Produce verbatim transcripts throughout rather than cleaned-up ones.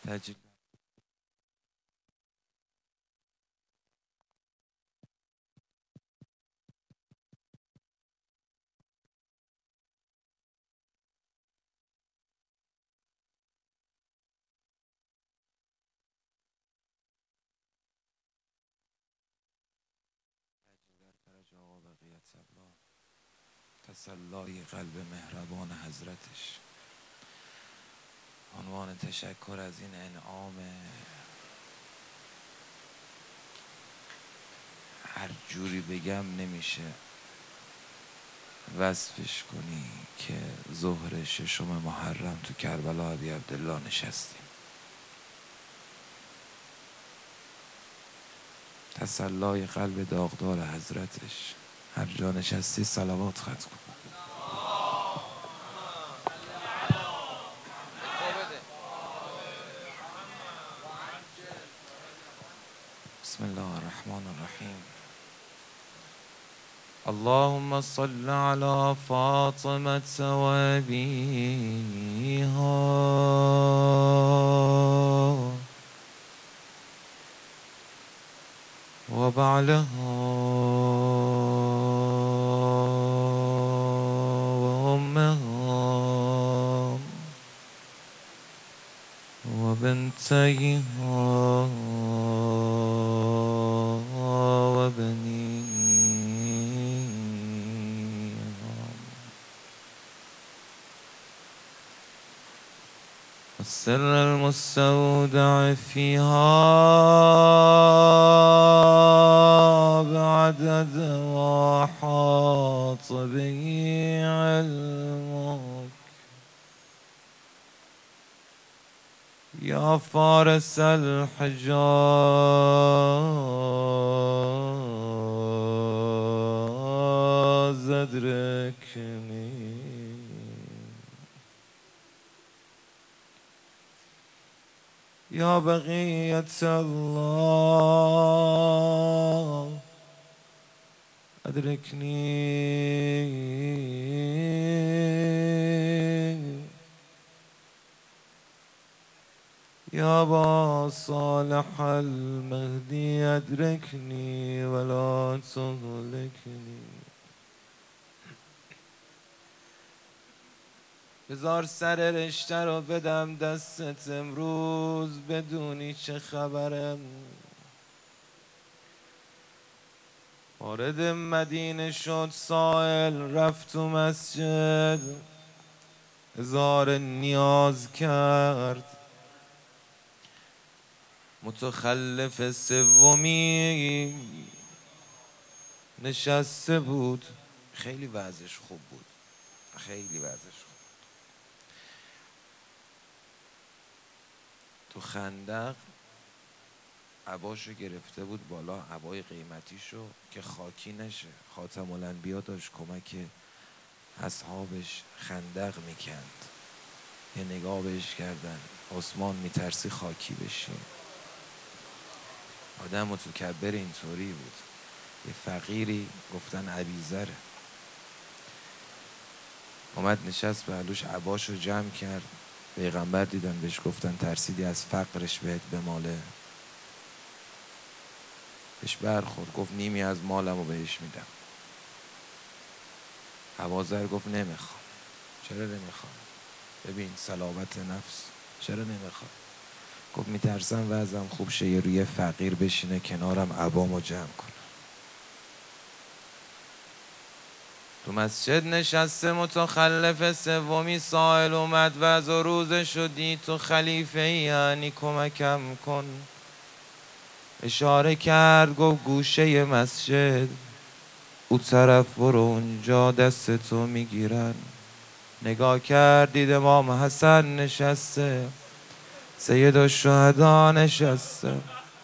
تجلیل فرج آقا بقیت الله، تسلای قلب مهربان حضرتش. عنوان تشکر از این انعام هر جوری بگم نمیشه وصفش کنی که ظهر ششم محرم تو کربلا ابی عبدالله نشستیم. تسلای قلب داغدار حضرتش. هر جا نشستی صلوات ختم کن. بسم الله الرحمن الرحیم. اللهم صل على فاطمة وأبيها وبعلها وأمها وبنتيها وبنيها والسر المستودع فيها بعدد ما حاط به علمك يا فارس الحجاز أدركني يا بقية الله أدركني يا أبا صالح المهدي أدركني ولا تهلكني. بذار سر رشته رو بدم دستت امروز بدونی چه خبرم. وارد مدینه شد سائل، رفت تو مسجد اظهار نیاز کرد. متخلف سومی نشسته بود، خیلی وضعش خوب بود، خیلی وضعش خوب. تو خندق عباشو گرفته بود بالا، عبای قیمتیشو که خاکی نشه. خاتم الانبیا داشت کمک اصحابش خندق میکند. یه نگاه بهش کردن، عثمان میترسی خاکی بشی. آدم متکبر اینطوری بود. یه فقیری گفتن ابیذره، اومد نشست بهلوش، عباشو جمع کرد. پیغمبر دیدن بهش گفتن ترسیدی از فقرش بهت بماله؟ بهش برخورد، گفت نیمی از مالمو بهش میدم. ابوذر گفت نمیخوام. چرا نمیخوام؟ ببین صلابت نفس. چرا نمیخوام؟ گفت میترسم وضعم خوب شه یه روی فقیر بشینه کنارم عبامو جمع کنه. تو مسجد نشسته متخلف سومی سائل اومد وضع و روزه شدی تو خلیفه ای یعنی کمکم کن. اشاره کرد گفت گوشه مسجد او طرف برو، اونجا دست تو میگیرن. نگاه کرد دید امام حسن نشسته، سید الشهدا نشسته،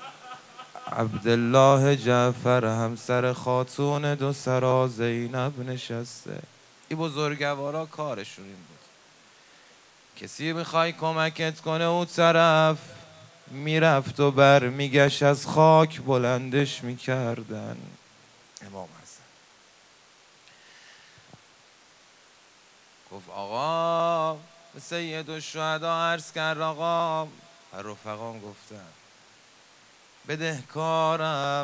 عبدالله جعفر همسر خاتون دو سرا زینب نشسته. این بزرگوارا کارشون این بود، کسی میخوای کمکت کنه او طرف میرفت و بر میگشت از خاک بلندش میکردن. امام حسن گفت آقا، سید الشهدا عرض کرد آقا رفقام گفتن بدهکارم،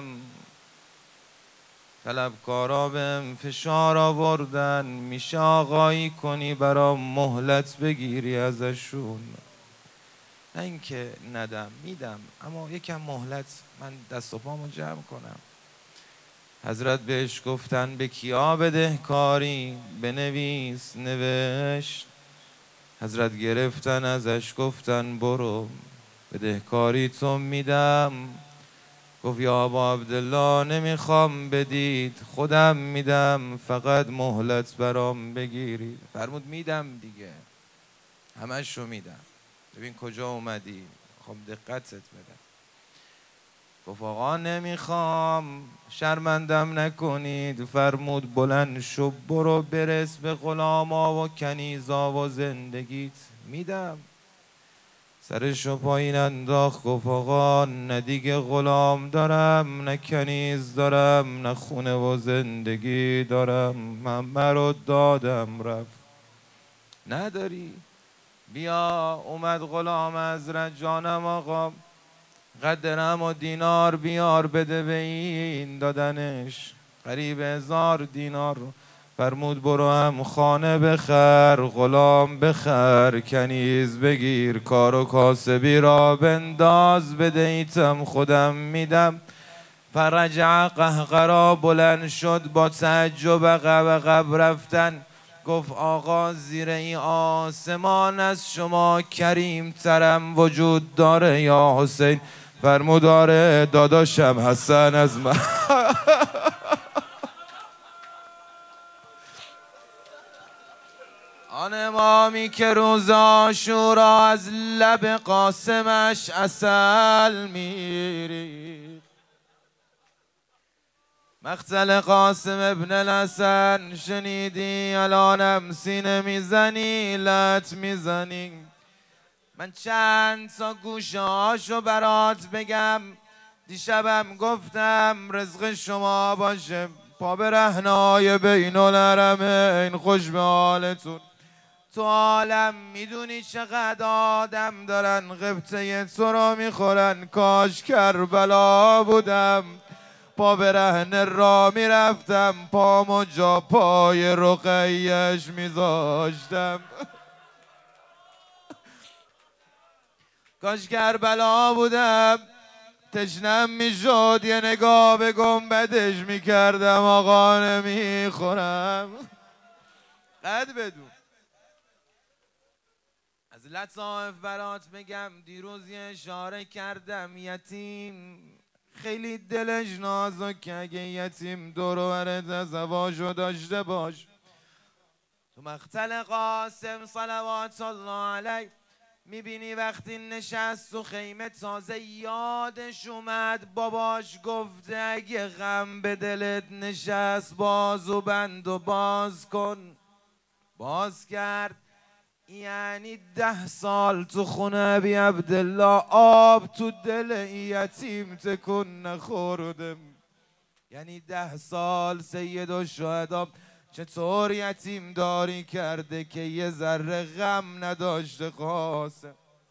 طلبکارا بهم فشار آوردن، میشه آقایی کنی برام مهلت بگیری ازشون؟ نه اینکه ندم، میدم، اما یکم مهلت من دست و پامو جمع کنم. حضرت بهش گفتن به کیا بدهکاری؟ بنویس. نوشت. حضرت گرفتن ازش گفتن برو بدهکاری تو میدم. گفت یا ابا عبدالله نمیخوام بدید، خودم میدم، فقط مهلت برام بگیرید. فرمود میدم دیگه، همشو میدم. ببین کجا اومدی، خب دقتت بدم. گفت آقا نمیخوام، شرمندم نکنید. فرمود بلند شو برو برس به غلاما و کنیزا و زندگیت میدم. سرشو پایین انداخت گفت آقا نه دیگه غلام دارم، نه کنیز دارم، نه خونه و زندگی دارم، من رو دادم رفت. نداری؟ بیا. اومد غلام حضرت جانم آقا قد درهم و دینار بیار بده به این. دادنش قریب هزار دینار. فرمود برو هم خانه بخر، غلام بخر، کنیز بگیر، کار و کاسبی را بنداز، بدهیتم خودم میدم. فرجع قهقرا بلند شد با تعجب عقب عقب رفتن. گفت آقا زیر این آسمان از شما کریم ترم وجود داره یا حسین؟ فرمود آره داداشم حسن از من. آن امامی که روز عاشورا از لب قاسمش عسل میری. مقتل قاسم ابن الحسن شنیدی؟ الانم سینه میزنی لط میزنی. من چند تا گوشه هاشو برات بگم. دیشبم گفتم رزق شما باشه، پا به رهنای بین الحرمین، خوش به حالتون. تو عالم میدونی چقدر آدم دارن غبطه تو رو میخورن. کاش کربلا بودم، پا به رهن را میرفتم، پامو جا پای رقیش میذاشتم. کاش کربلا بودم، تشنم میشد یه نگاه به گنبدش میکردم. آقا نمیخورم. قد بدون از لطائف برات بگم. دیروز یه اشاره کردم، یتیم خیلی دلش نازکه. اگه یتیم دور و برت ازدواجو داشته باش. تو مقتل قاسم صلوات الله علیه میبینی وقتی نشست تو خیمه تازه یادش اومد باباش گفته اگه غم به دلت نشست بازو بند و باز کن. باز کرد. یعنی ده سال تو خونه بی عبدالله آب تو دل یتیم تکن نخوردم. یعنی ده سال سید و شهدا چطور یتیم داری کرده که یه ذره غم نداشته قاسم.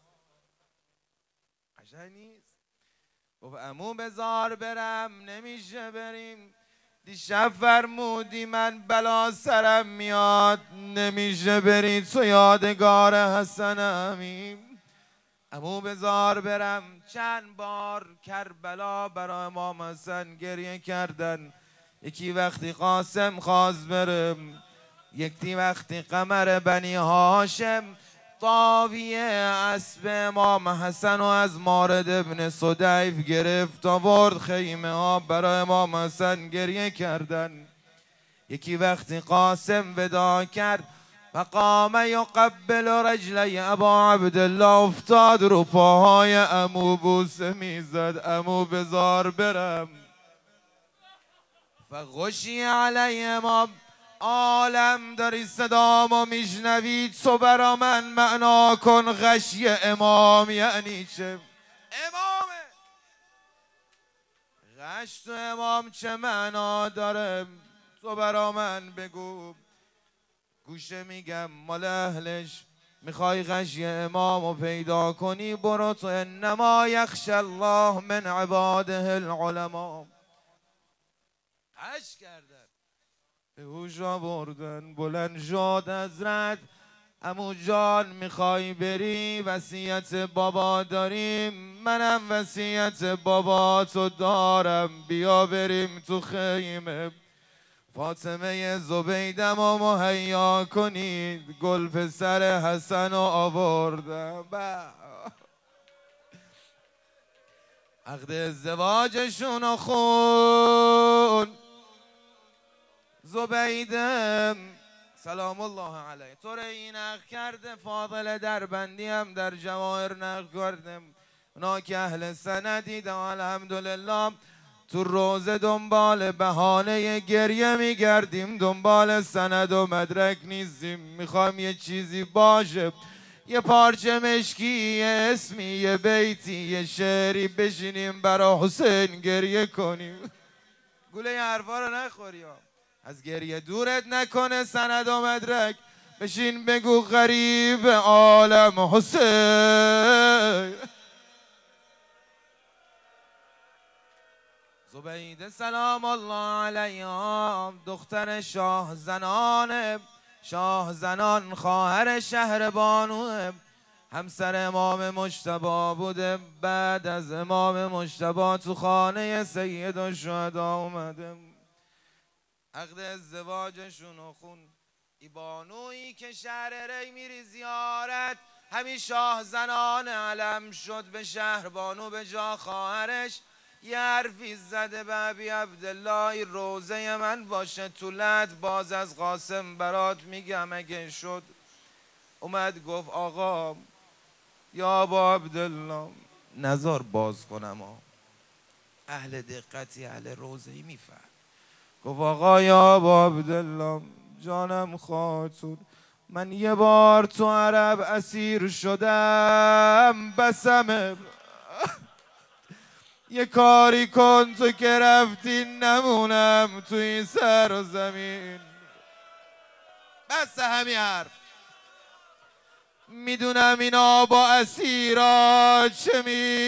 قشنگ نیست؟ گفت عمو بزار برم. نمیشه بریم. دیشب فرمودی من بلا سرم میاد. نمیشه بری تو یادگار حسنمی. عمو بزار برم. چند بار کربلا برای امام حسن گریه کردن. یکی وقتی قاسم خواست برم، یکی وقتی قمر بنی هاشم طاویه اسب امام حسن و از مارد ابن صدیف گرفت آورد خیمه ها برای امام حسن گریه کردن. یکی وقتی قاسم ودا کرد فقام یقبل رجلی ابا عبدالله افتاد رو پاهای عمو بوسه میزد. عمو بزار برم. فغشی علی امام. عالم داری صدامو میشنوی تو برا من معنا کن غشی امام یعنی چه؟ امامه. غش تو امام چه معنا داره تو برا من بگو. گوشه میگم مال اهلش میخوای غشی امامو پیدا کنی برو تو انما یخشی الله من عباده العلماء. هش کردن به هوش آوردن بلند شد حضرت. عمو جان میخوای بری وصیت بابا داریم، منم وصیت بابا تو دارم، بیا بریم تو خیمه. فاطمه زبیدم و مهیا کنید، گل پسر حسن رو آوردم. عقد ازدواجشون رو خون زبیدم سلام الله علیه طور این نقل کرده. فاضل دربندی هم در جواهر نقل کردم. اونا که اهل سندی ده الحمدلله تو روزه دنبال بهانه گریه میگردیم، دنبال سند و مدرک نیستیم. میخوام یه چیزی باشه، یه پارچه مشکی، یه اسمی، یه بیتی، یه شعری بشینیم برا حسین گریه کنیم. گوله حرفا رو نخوری ها. از گریه دورت نکنه سند و مدرک. بشین بگو غریب عالم حسین. زبیده سلام الله علیها دختر شاه زنان، شاه زنان خواهر شهر بانو، همسر امام مجتبی بوده. بعد از امام مجتبی تو خانه سید الشهدا اومده. عقد ازدواجشون رو خون. ای بانویی که شهر ری میری زیارت، همین شاه زنان علم شد به شهر بانو به جا خواهرش. یه حرفی زده به ابی عبدالله روزه من باشه طولت، باز از قاسم برات میگم اگه شد. اومد گفت آقا یا ابا عبدالله نزار باز کنم ها. اهل دقتی اهل روزهی میفهم. گفت آقا یا ابا عبدالله جانم خاطر، من یه بار تو عرب اسیر شدم بسمه. یه کاری کن تو که رفتی نمونم تو این سر و زمین. بس همین حرف. میدونم اینا با اسیرا چه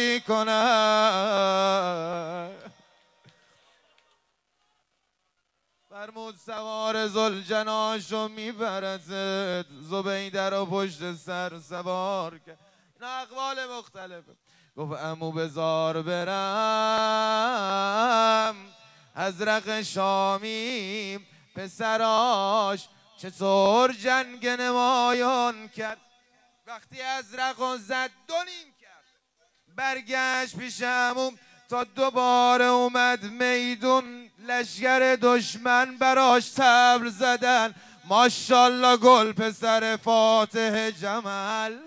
میکنن. فرمود سوار زلجناشو میبرد، زبیده رو پشت سر سوار کرد. اینا اقوال مختلفه. گفت عمو بزار برم ازرق شامی، پسراش چطور جنگ نمایان کرد. وقتی ازرق و زد دو نیم کرد، برگشت پیش عمو تا دوباره اومد میدون. لشگر دشمن براش طبل زدن، ماشالله گل پسر فاتح جمل.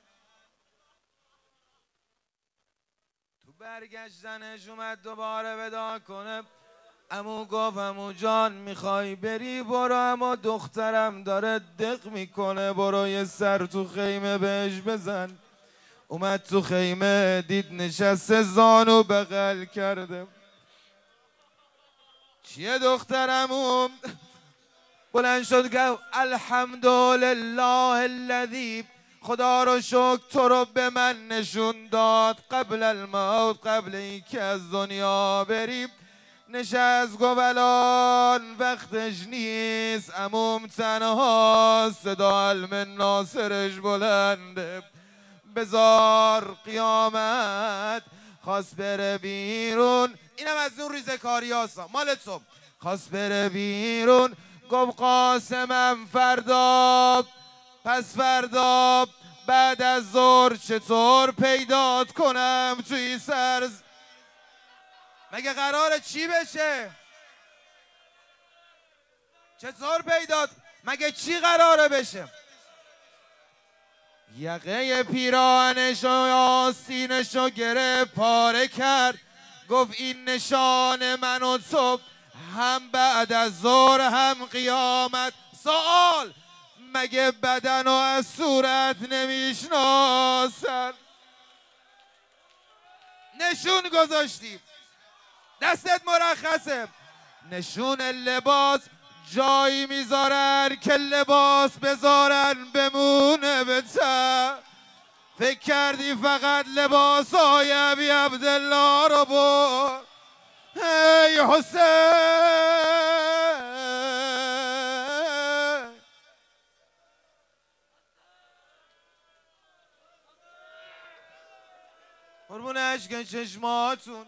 تو برگشتنش اومد دوباره ودا کنه. عمو گفت عمو جان میخوای بری برو، اما دخترم داره دق میکنه، برو یه سر تو خیمه بهش بزن. اومد تو خیمه دید نشسته زانو بغل کرده. چیه دخترمون؟ بلند شد گفت الحمدلله الذی، خدا رو شکر تو رو به من نشون داد قبل الموت، قبل ای که از دنیا بریم. نشست گفت الان وقتش نیست، عموم تنها صدا علم ناصرش بلنده. بزار قیامت خواست بره بیرون، اینم از اون ریزکاری هاستا مال تو. خواست بره بیرون گفت قاسمم فردا، پس فردا بعد از ظهر چطور پیدات کنم توی سرز. مگه قراره چی بشه؟ چطور پیدات؟ مگه چی قراره بشه؟ یقه پیراهنشو آستینشو گرفت پاره کرد. گفت این نشان من و تو، هم بعد از ظهر هم قیامت. سوال مگه بدن و از صورت نمیشناسن؟ نشون گذاشتیم، دستت مرخصه. نشون لباس جایی میذارن که لباس بذارن بمونه به تن. فکر کردی فقط لباس های ابی عبدالله رو برد. ای حسین قربون اشک چشماتون.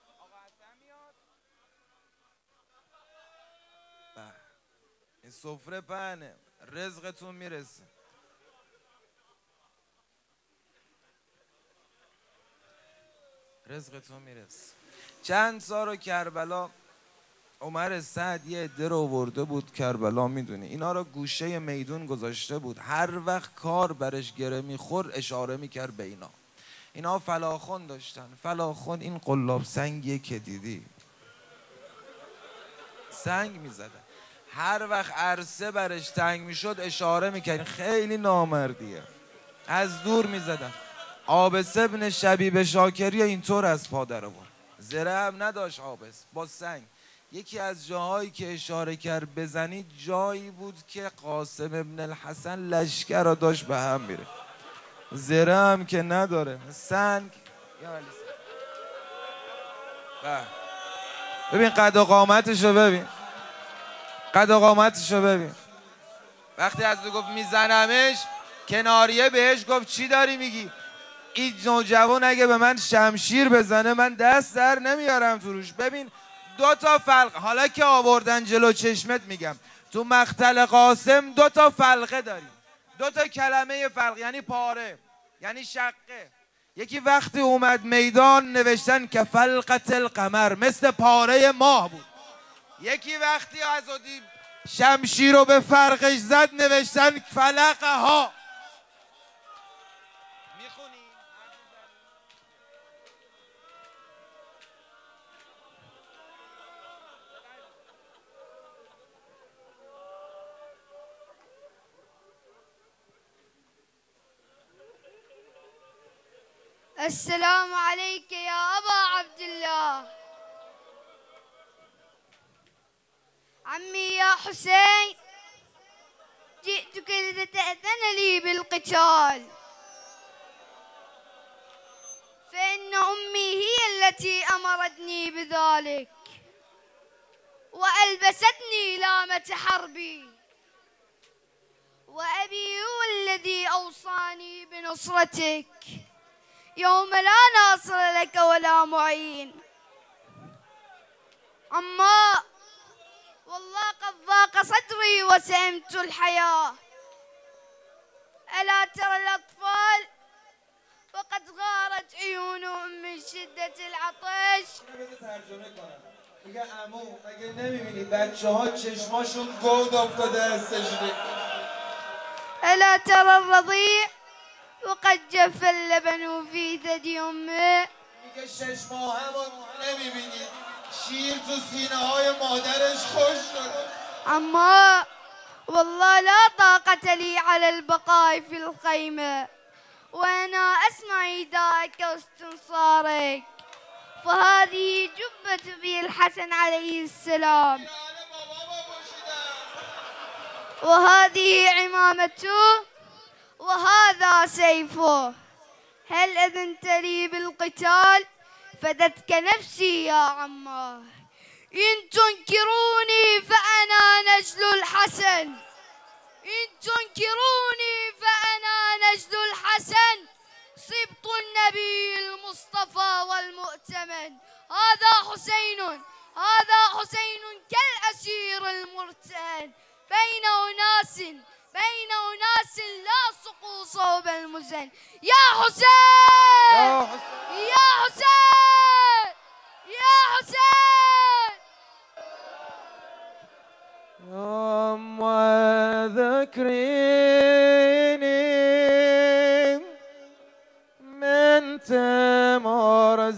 این سفره پهنه، رزقتون میرسه. رزقتون میرسه. چند سال رو کربلا عمر سعد یه عده رو آورده بود کربلا، میدونی اینا رو گوشه میدون گذاشته بود، هر وقت کار برش گره میخور اشاره میکرد به اینا. اینا فلاخن داشتن. فلاخن این قلاب سنگیه که دیدی سنگ میزدن، هر وقت عرصه برش تنگ میشد اشاره میکرد. خیلی نامردیه. از دور میزدن. عابس ابن شبیب شاکری اینطور از پا در آورد. زره هم نداشت عابس، با سنگ. یکی از جاهایی که اشاره کرد بزنید جایی بود که قاسم ابن الحسن لشکر را داشت به هم میره. زره هم که نداره، سنگ. ببین قد و قامتشو ببین، قد و قامتشو ببین. وقتی از دو گفت میزنمش، کناریه بهش گفت چی داری میگی؟ این نوجوان اگه به من شمشیر بزنه من دست در نمیارم تو روش. ببین دو تا فلق، حالا که آوردن جلو چشمت میگم، تو مقتل قاسم دو تا فلقه داریم. دو تا کلمه فلق یعنی پاره، یعنی شقه. یکی وقتی اومد میدان نوشتن که فلقت القمر، مثل پاره ماه بود. یکی وقتی عزادی شمشیر رو به فرقش زد نوشتن فلقه ها. میخونی؟ السلام عليك يا أبا عبد الله. عمي يا حسين، جئتك لتأذن لي بالقتال، فإن أمي هي التي أمرتني بذلك وألبستني لامة حربي، وأبي هو الذي أوصاني بنصرتك يوم لا ناصر لك ولا معين. أما والله قد ضاق صدري وسئمت الحياة. ألا ترى الأطفال وقد غارت عيونهم من شدة العطش. میگه عمو اگه نمیبینی بچه ها چشماشون گود افتاده از تشنه. ألا ترى الرضيع وقد جف اللبن في ثدي أمه. میگه شش ماه همون نمیبینی شیر تو سینه های مادرش خوش شده. أما والله لا طاقة لي على البقاء في الخيمة وأنا أسمع نداءك واستنصارك، فهذه جبة أبي الحسن عليه السلام، وهذه عمامته، وهذا سيفه. هل أذنت لي بالقتال؟ فدتك نفسي يا عمار. إن تنكروني فأنا نجل الحسن، إن تنكروني فأنا نجل الحسن، سبط النبي المصطفى والمؤتمن. هذا حسين، هذا حسين كالأسير المرتهن بين أناس، بين أناس لا سقوا صوب المزن. يا حسين، يا حسين، يا حسين. يوم ذكريني من تمار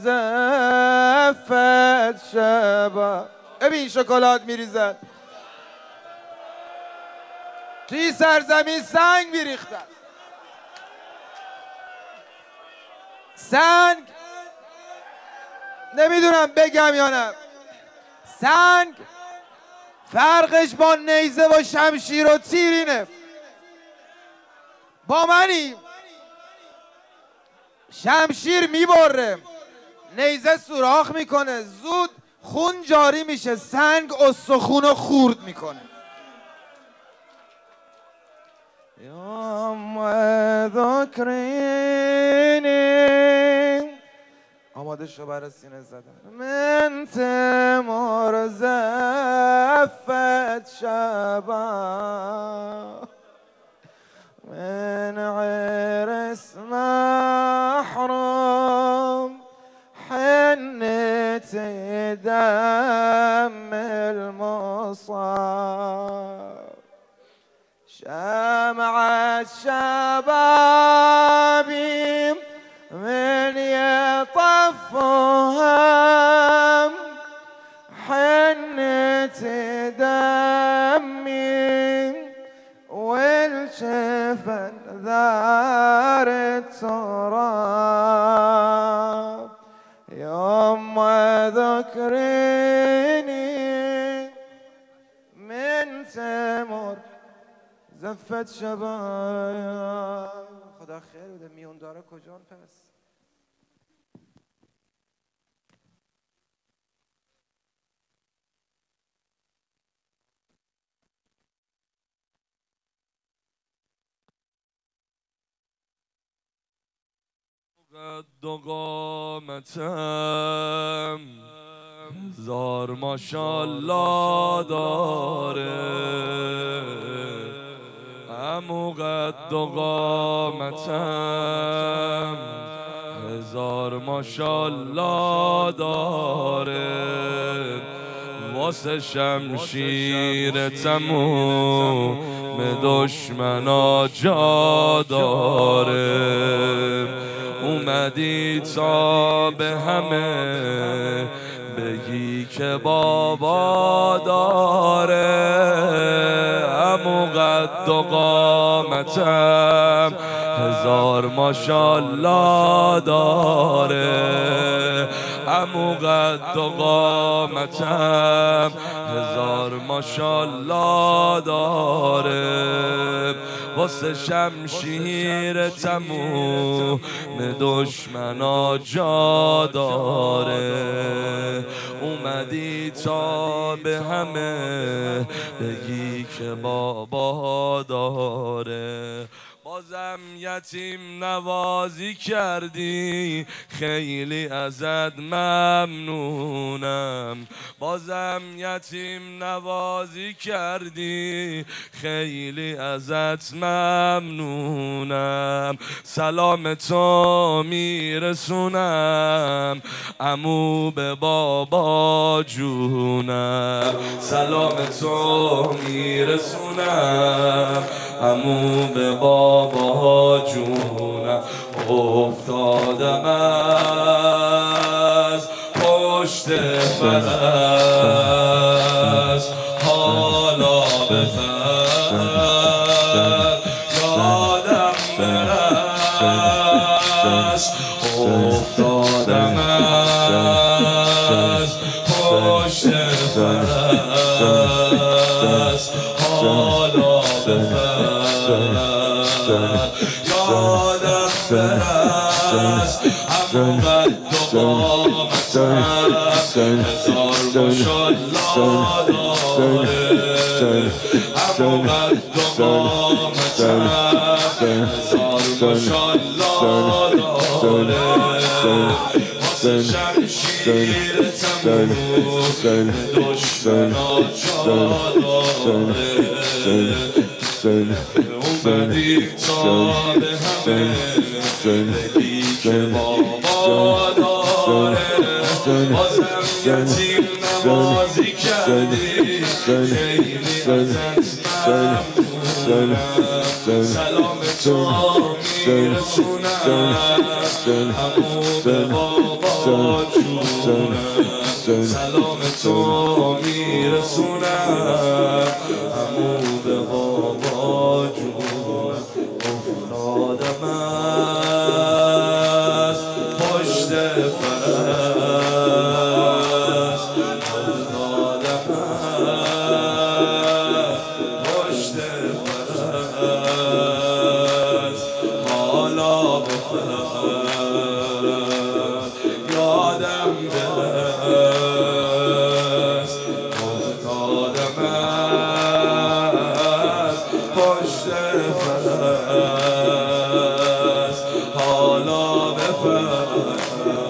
زفت شبا. ببین شکلات میریزد توی سرزمین، سنگ میریختن. سنگ نمیدونم بگم یا نه. سنگ فرقش با نیزه و شمشیر و تیرینه. با منی شمشیر میبره، نیزه سوراخ میکنه، زود خون جاری میشه، سنگ استخون رو خورد میکنه. یا ذکرینی، آماده شو برای سینه زدن. من تمار زفت شبا من عرس محرم حنت دم المصاب شمعة شبابي من يطفهم حنت دمي والجفن ذار التراب يوم ذكريني من تمر زفت شبايا. خدا خیر بده. میون داره کجان پس؟ قد و قامتم هزار ماشالله داره، امو قد و قامتم هزار ماشالله داره، واسه شمشیر تموم دشمنا جا داره. اومدی تا به همه بگی که بابا داره، امو قد و قامتم هزار ماشالله داره، امو قد و قامتم هزار ماشالله داره، واسه شمشیر تموم دشمنا جا داره. اومدی تا به همه بگی که بابا داره. بازم یتیم نوازی کردی خیلی ازت ممنونم، بازم یتیم نوازی کردی خیلی ازت ممنونم. سلام تو میرسونم عمو به بابا جونم، سلام تو میرسونم عمو به بابا جونم. افتادم از پشت فرس حالا به فر یادم برست، افتادم از پشت فرس حالا به یادم برست، همون قد و قامتم هزار ماشالله داره، همون قد و قامتم هزار ماشالله داره، واسه شمشیر تموم دشمنا جا داره. اومدی تا به همه بگی که بابا داره، بازم یتیم نوازی کردی خیلی ازت ممنونم. سلام تو میرسونم عمو به بابا جونم، سلام تو میرسونم عمو به بابا جونم. افتادم از پشت فرس، افتادم یادم برست افتادم از پشت فرس حالا بفرست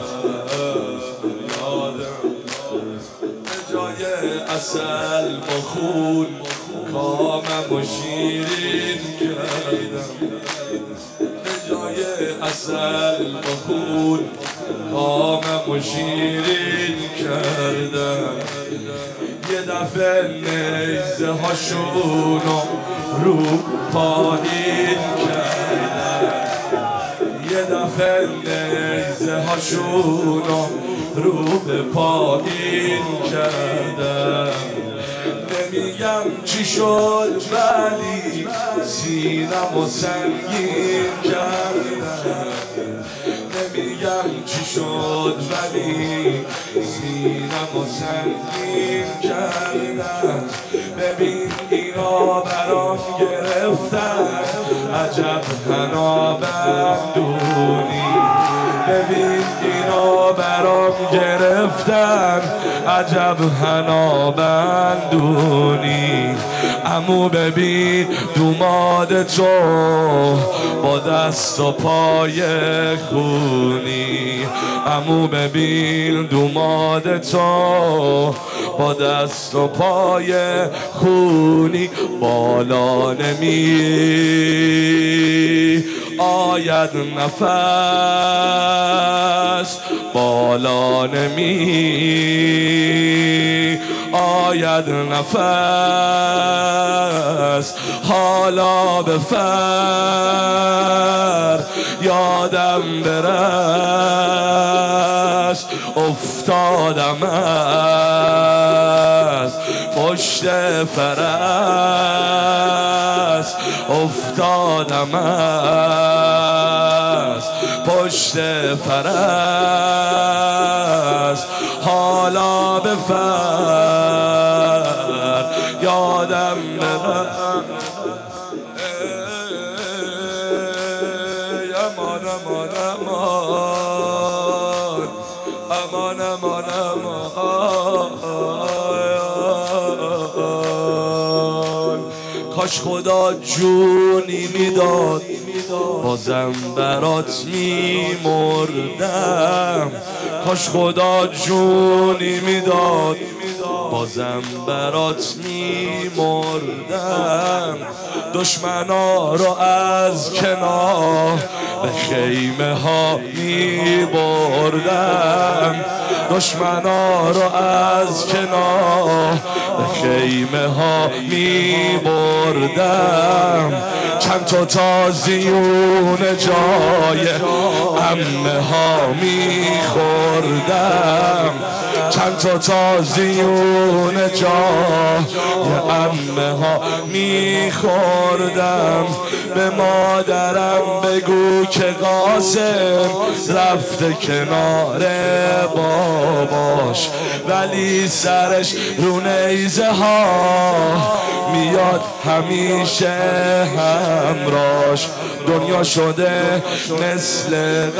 یادم به جای عسل با خون کامم و شیرین کردم به جای عسل با خون کامم و شیرین کردم یه دفعه نیزه هاشونو رو پایین کردم یه دفعه نیزه هاشونو رو به پایین کردم نمیگم چی شد ولی سینم و سنگین کردم نمیگم چی شد ولی سینم و سنگین کردم ببین اینا برام گرفتن عجب حنا بندونی ببین اینا برام گرفتن عجب حنا بندونی عمو ببین دوماد تو با دست و پای خونی عمو ببین دوماد تو با دست و پای خونی بالا نمی آید نفس بالا نمی آید نفس حالا بفر یادم برست افتادم از پشت فرس افتادم از پشت فرس حالا بفر یادم برست امان امان امان امان امان امان کاش خدا جونی میداد بازم برات میمردم کاش خدا جونی میداد بازم برات میمردم دشمنا رو از کنار به خیمه ها میبردم دشمنا رو از کنار به خیمه ها میبردم چند تا تازیون جای عمه ها میخوردم چند تا تازیون جای عمه ها میخوردم به مادرم بگو که قاسم رفته کنار باباش ولی سرش رو نیزه ها میاد همیشه همراش دنیا شده مثل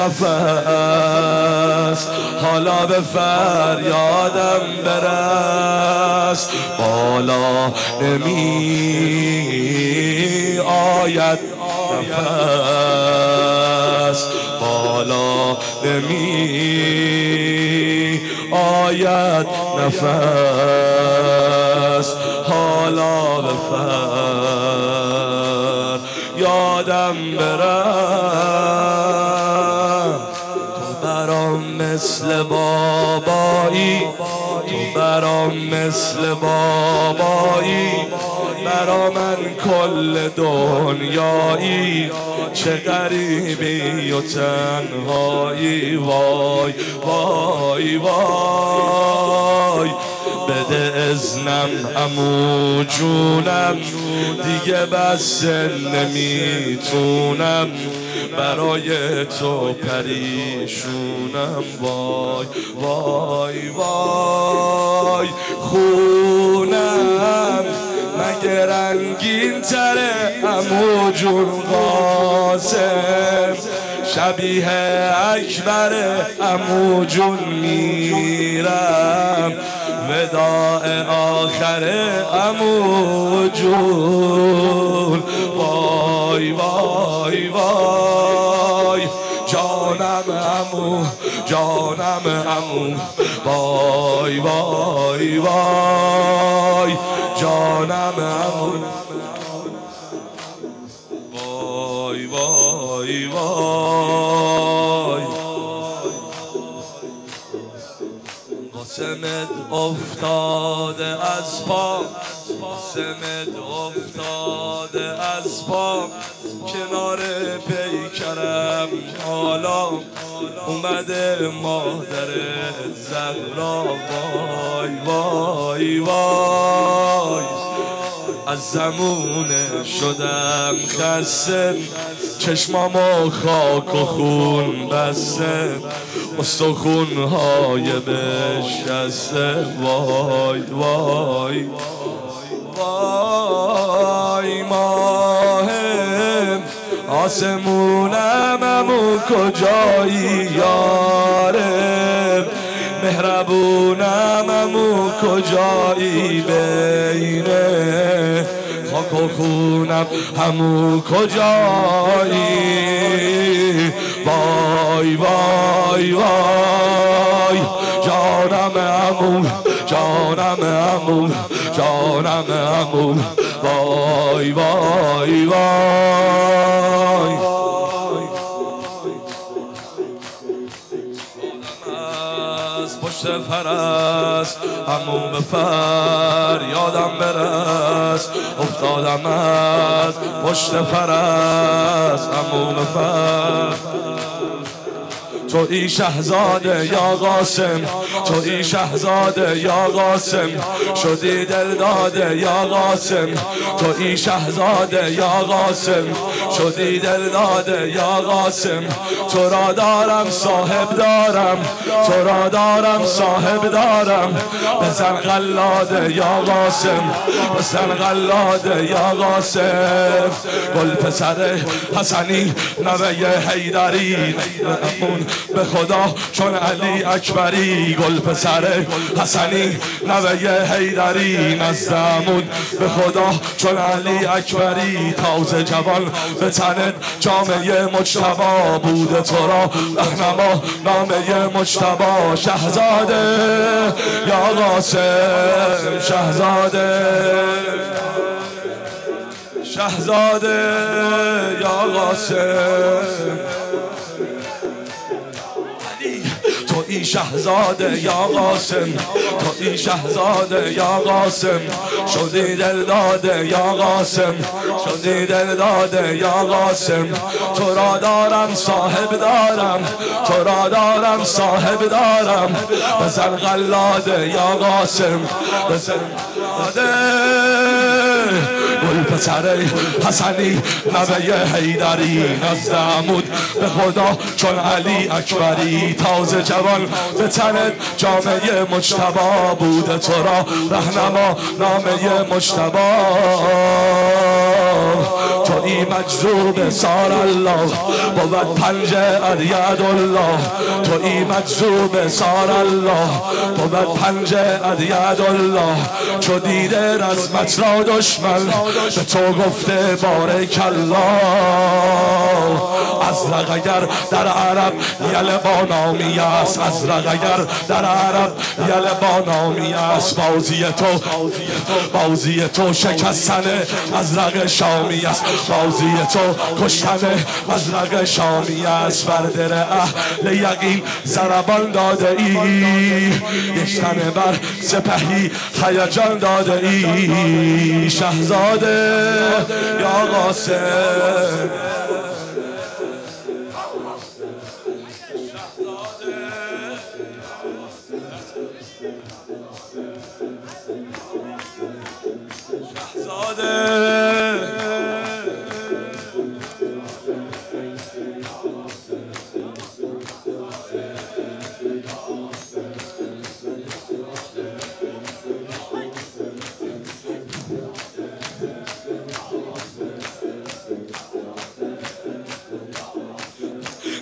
قفس حالا به فریادم برس بالا نمی آید نفس بالا نمی آید نفس حالا بفر یادم برم تو برام مثل بابایی تو برام مثل بابایی برا من کل دنیایی چه غریبی و تنهایی وای وای وای بده اذنم عمو جونم دیگه بس نمیتونم برای تو پریشونم وای وای وای خونم مگه رنگین تره عمو جون قاسم شبیه اکبر عمو جون میرم وداع آخر عمو جون. وای وای وای جانم عمو جانم عمو وای وای وای جانم عمو وای وای وای قاسمت افتاده از پا قاسمت افتاده از پا کنار پیکرم حالا اومده مادر زهرا. وای وای وای از زمونه شدم خسته چشمامو خاک و خون بسته استخونهای بشکسته. وای وای وای ماهم آسمونم امو کجایی یاره مهربونم امو کجایی بینه خاک و خونم همو کجایی. وای وای وای جانم امو جانم امو جانم امو وای وای وای از پشت فرس عمو به فریادم برس افتادم از پشت فرس عمو به فر. تو ای شهزاده یا قاسم تو ای شهزاده یا قاسم شدی دل داده یا قاسم تو ای شهزاده یا قاسم شدی دل داده یا قاسم. تو را دارم صاحب دارم تو را دارم صاحب دارم بزن قلاده یا قاسم بزن قلاده یا قاسم. گل پسر حسنی نوه حیدری به خدا چون علی اکبری گل پسر حسنی نوه حیدری نزدمون به خدا چون علی اکبری تازه جوان به تنت جامعه مجتبا بوده تو را رهنما نامه مجتبا. شهزاده یا قاسم شهزاده شهزاده یا قاسم تو ای شهزاده یا قاسم تو ای شهزاده یا قاسم شدی دل داده یا قاسم شدی دل داده یا قاسم. تو را دارم صاحب دارم تو را دارم صاحب دارم بزن قلاده یا قاسم بزن قلاده. گل پسر حسنی نوه حیدری نزد عمود به خدا چون علی اکبری تازه جوان به تنت جامعه مجتبا بوده تو را رهنما نامه مجتبا. تو ای مجذوب سار الله بود پنج ارید الله تو ای مجذوب سار الله بود پنج ارید الله. چو دیده رزمت را دشمن به تو گفته بارک الله. ازرق اگر در عرب یل با نامی است ازرق اگر در عرب یل با نامی است. بازی تو بازی تو شکستن ازرق شامی است بازی تو کشتن ازرق شامی است. بر در اهل یقین ضربان داده ای یک تنه بر سپهی هیجان داده ای. شهزاده یا قاسم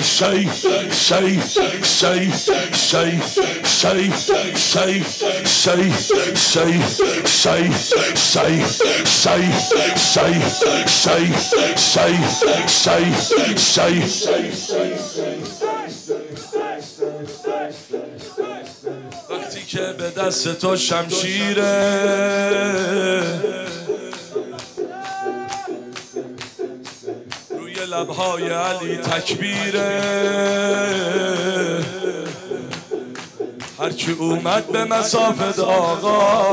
شی شی شی شی شی شی شی شی شی شی شی شی شی شی شی وقتی که به دست تو شمشیره روی لبهای علی تکبیره هرچی اومد به مسافت آقا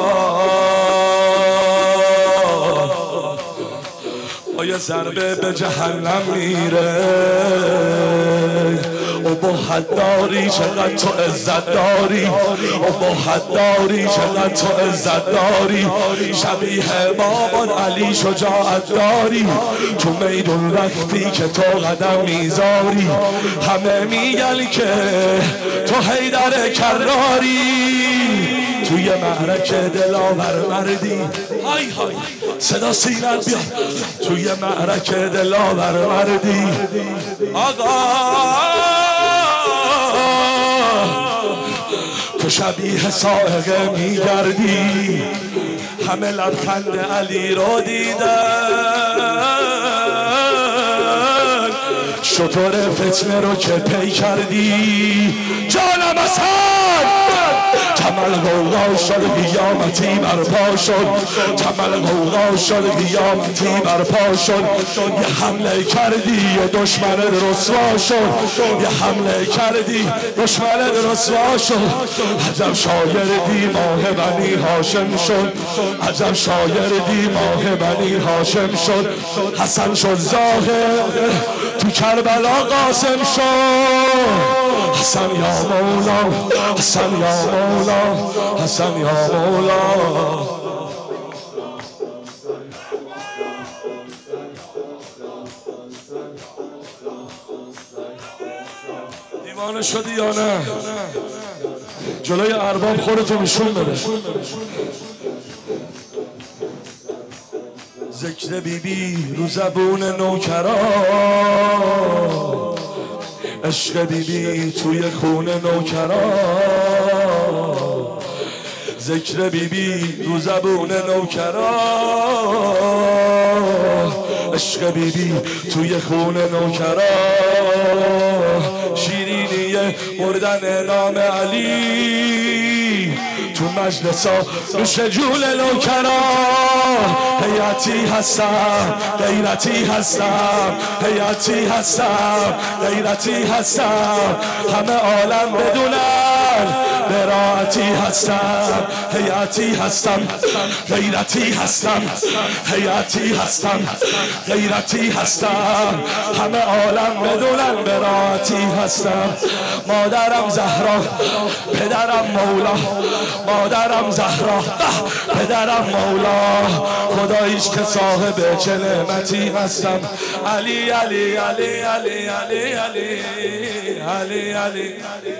با یه ضربه به جهنم میره او با حد داری چقدر تو عزت داری او با حد داری چقدر تو عزت داری شبیه بابان علی شجاعت داری تو میدون وقتی که تو قدم میذاری همه میگن که تو حیدر کراری توی معرکه دلاور مردی های های صدا سینت بیا توی معرکه دلاور مردی آقا تو شبیه سائقه میگردی همه لبخند علی رو دیدن شطور فتنه رو که پی کردی جانم حسن تمل غوغا شد قیامتی برپا شد تمل غوغا شد قیامتی برپا شد یه حمله کردی و دشمن رسوا شد یه حمله کردی دشمن رسوا شد عجب شایر دی ماه بنی هاشم شد عجب شایر دی ماه بنی هاشم شد حسن شد ظاهر تو کربلا قاسم شد حسن یا مولا حسن یا مولا حسن یا مولا دیوانه شدی یا نه جلوی ارباب خودتو نشون بده ذکر بی بی رو زبون نوکران عشق بی بی توی خون نوکران ذکر بی بی رو زبون نوکران عشق بی بی توی خون نوکران شیرینی مردن نام علی تو مجلسا روش جول نوکران حیاتی هستم غیرتی هستم حیاتی هستم غیرتی هستم همه عالم بدونن براعتی هستم حیاتی هستم غیرتی هستم حیاتی هستم غیرتی هستم همه عالم بدونن براعتی هستم مادرم زهرا پدرم مولا مادرم زهرا پدرم مولا خداییش که صاحب چه نعمتی هستم علی علی علی علی علی علی علی علی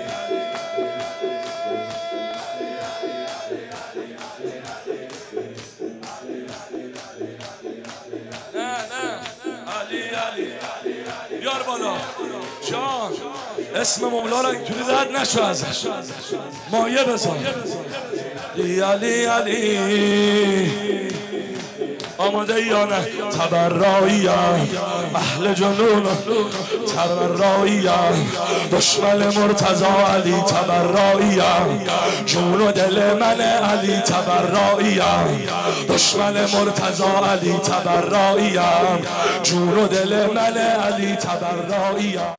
بیار بالا جان اسم مولا را اینجوری رد نشو ازش مایه بذار علی علی علی آماده یا نه تبراییم اهل جنون تبراییم دشمن مرتضا علی تبراییم جون و دل من علی تبراییم دشمن مرتضا علی تبراییم جون و دل من علی تبراییم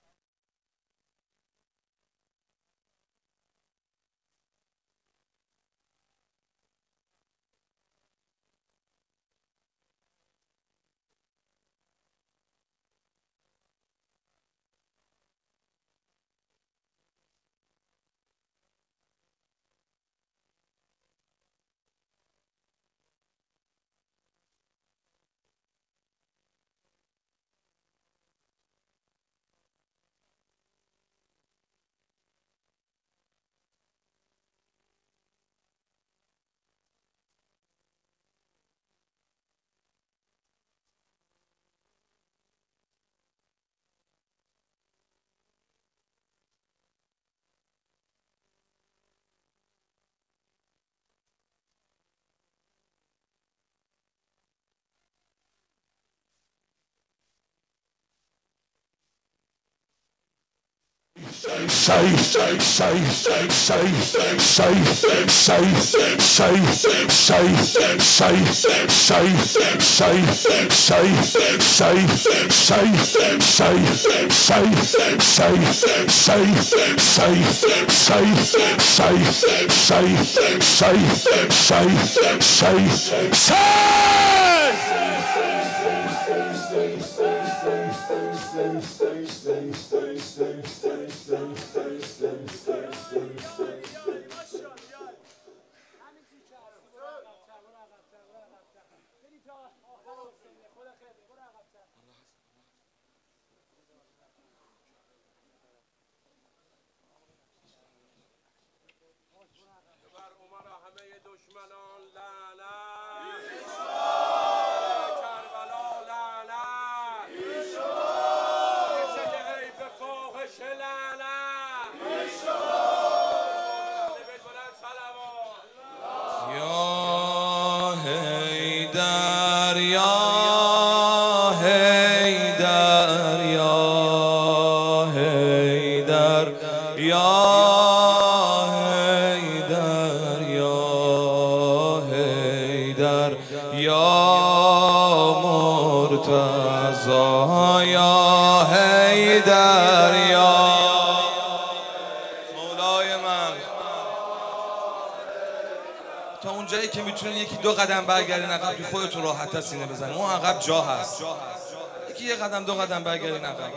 تا اونجایی که میتونید یکی دو قدم برگردین عقب، تو خودتون راحت سینه بزنید. اون عقب جا هست، یکی یه قدم دو قدم برگردین عقب.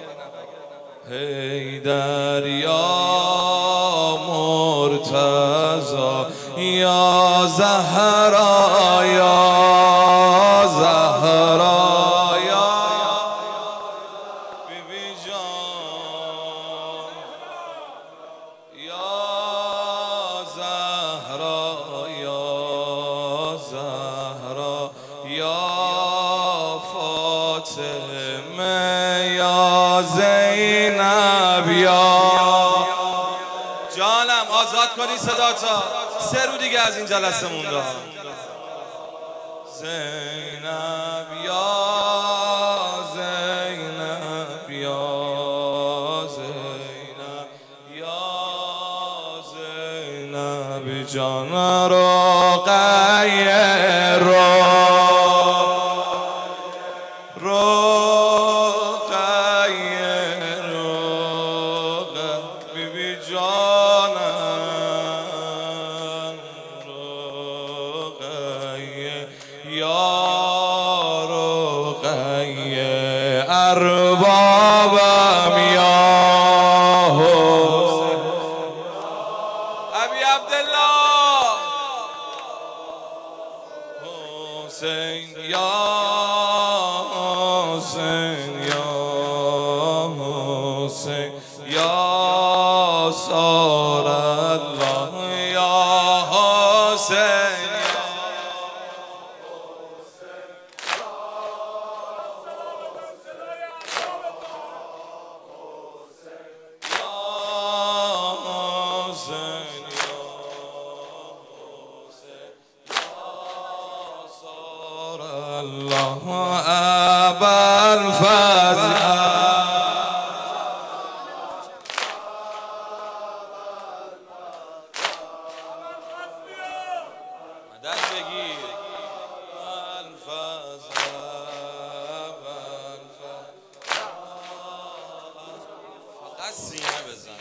حیدر یا مرتضی یا زهرا یا زهرا یا بیبی جان یا زهرا یا زهرا یا فاطمه یا زینب یا جانم. آزاد کنی صداتا، سه رو دیگه از این جلسه مونده. زینب یا زینب یا زینب یا زینب جان رقیه رو اربابم یا حسین ابی عبدالله حسین یا حسین یا حسین یا سار الله یا حسین الله أبا الفضل مدد بگیر الفضل فقط سینه بزن.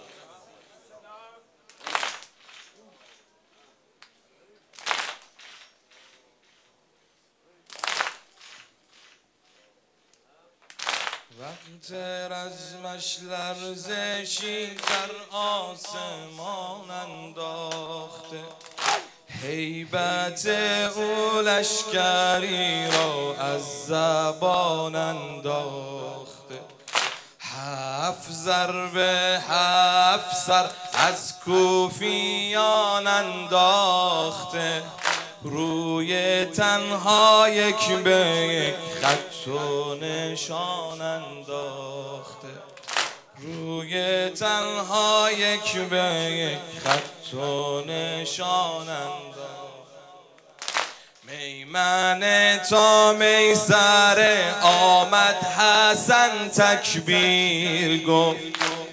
وقت رزمش لرزشی در آسمان انداخته، هیبت او لشکری را از زبان انداخته. هفت ضربه هفت سر از کوفیان انداخته، روی تنها یک به یک خط و نشان انداخته، روی تنها یک به یک خط و نشان انداخته. میمنه تا میسره آمد حسن تکبیر گفت،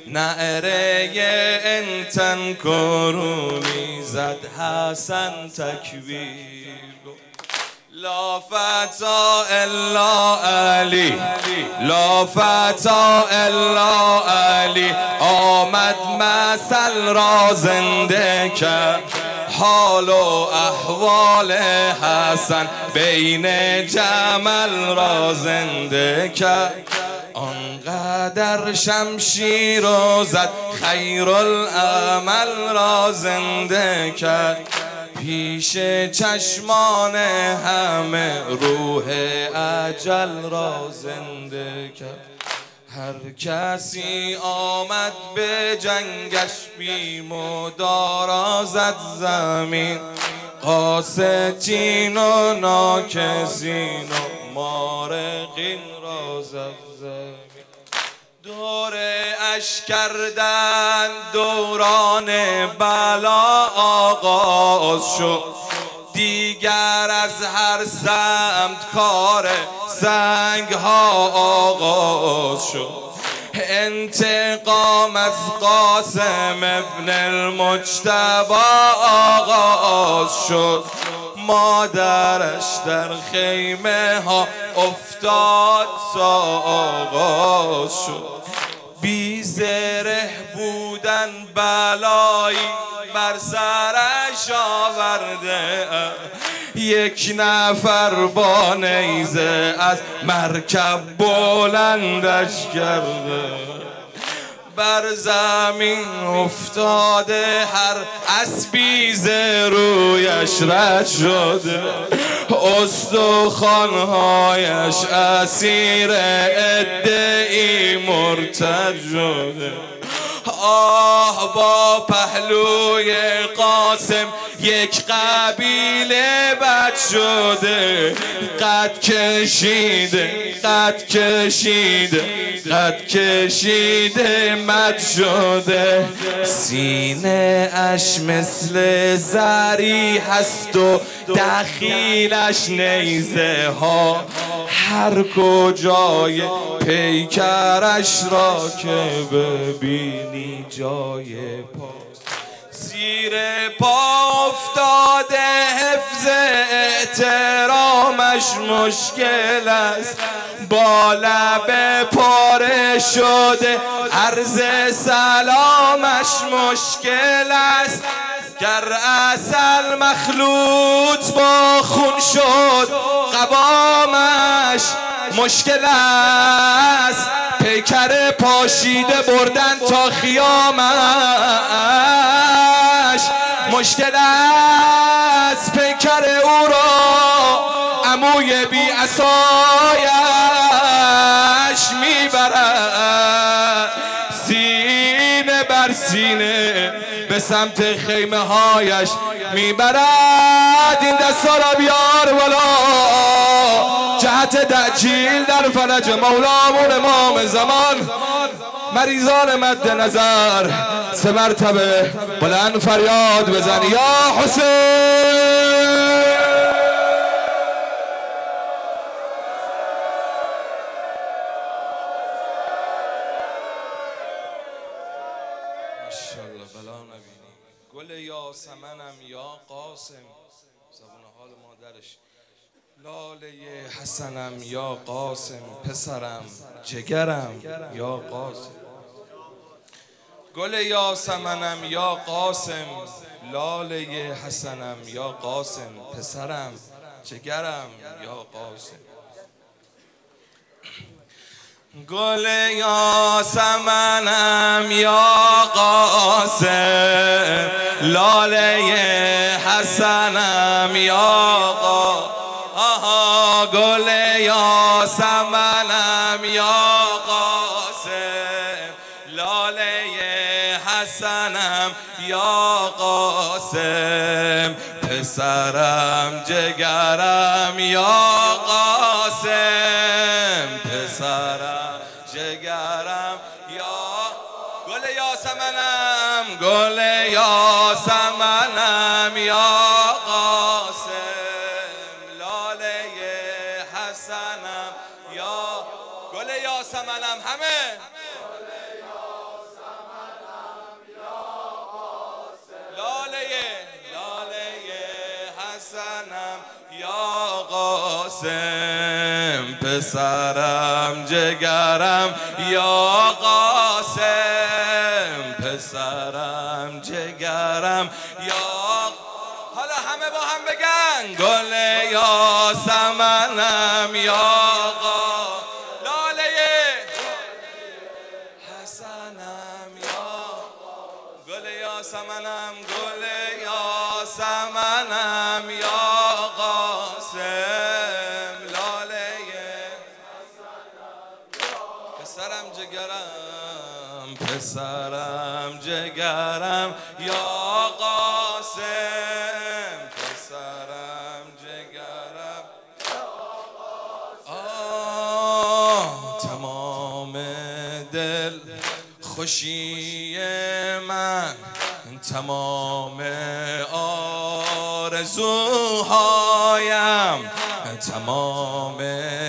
نعره انتن کرونی زد حسن تکبیر لا فتا الا علی لا فتا الا علی آمد مثل را زنده کرد حال و احوال حسن بین جمل را زنده کرد آنقدر شمشیر و زد خیر العمل را زنده کرد پیش چشمان همه روح اجل را زنده کرد هر کسی آمد به جنگش بی مدارا زد زمین قاستین و ناکسین و مارقین را زد زمین دور اش کردن دوران بلا آغاز شد دیگر از هر سمت کار سنگ ها آغاز شد انتقام از قاسم ابن المجتبی آغاز شد مادرش در خیمه ها افتاد تا آغاز شد بی زره بودن بلایی بر سرش آورده یک نفر با نیزه از مرکب بلندش کرده بر زمین افتاده هر اسبی ز رویش رد شده استخوان‌هایش اسیر ادعی مرتد شده آه با پهلوی قاسم یک قبیله بد شده قد کشیده قد کشیده قد کشیده مد شده سینه اش مثل زری هست و دخیلش نیزه ها هر کجای پیکرش را که ببینی جای پا زیر پا افتاده حفظ احترامش مشکل است با لب پاره شده عرض سلامش مشکل است گر عسل مخلوط با خون شد قوامش مشکل است پیکر پاشیده بردن تا خیامش مشکل است پیکر او را عموی بی عصایش میبرد سینه بر سینه به سمت خیمه هایش میبرد این دستا را بیار والا جهت تعجیل در فرج مولامون امام زمان مریضان مد نظر سه مرتبه بلند فریاد بزن یا حسین ماشاءالله بلا نبینی گل یاسمنم یا قاسم زبون حال مادرش لاله حسنم یا قاسم پسرم جگرم یا قاسم گل یاسمنم یا قاسم لاله حسنم یا قاسم پسرم جگرم یا قاسم گل یاسمنم یا قاسم لاله حسنم یا قاسم آها گل یاسمنم یا قاسم لاله حسنم یا قاسم پسرم جگرم یا قاسم پسرم جگرم یا گل یاسمنم گل یاسمنم یا قاسم گل یاسمنم همه قاسم پسرم جگرم یا قاسم پسرم جگرم یا حالا همه با هم بگن گل یاسمنم یا قاسم لاله حسنم یا گل یاسمنم گل یاسمنم یا قاسم لاله پسرم جگرم پسرم جگرم یا قاسم پسرم جگرم آه تمام دل خوشی من تمام آرزوهایم تمام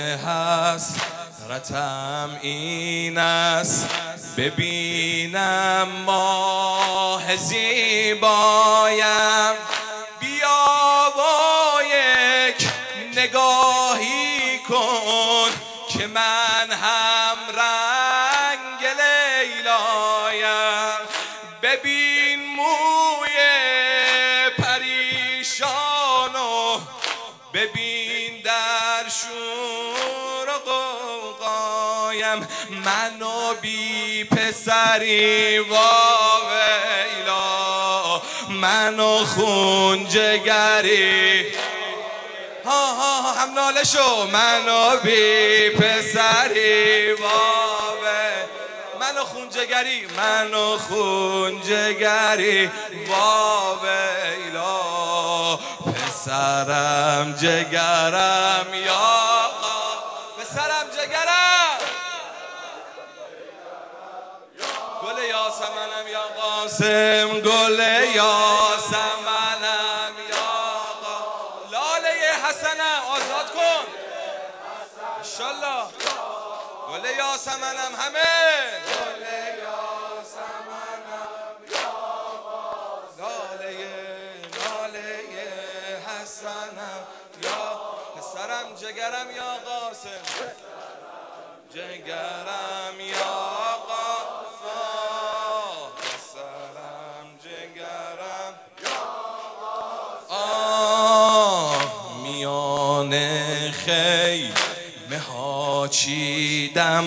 حسرتم این است ببینم ماه زیبایم بیا و یک نگاهی کن که من هم رنگ لیلایم ببین موی پریشانو ببین در شور و غوغایم منو بی پسری واویلا منو خون جگری ها ها ها هم ناله شو منو بی پسری واویلا منو خون جگری منو خون جگری واویلا پسرم جگرم یا پسرم جگرم گل یاسمنم یا قاسم گل یاسمنم یا قاسم لاله حسنم آزاد کن انشالله گل یاسمنم همه گل یاسمنم یا لاله لاله حسنم یا پسرم جگرم یا قاسم جگرم یا قاسم پسرم جگرم یا قاسم میان خیمه ها چیدم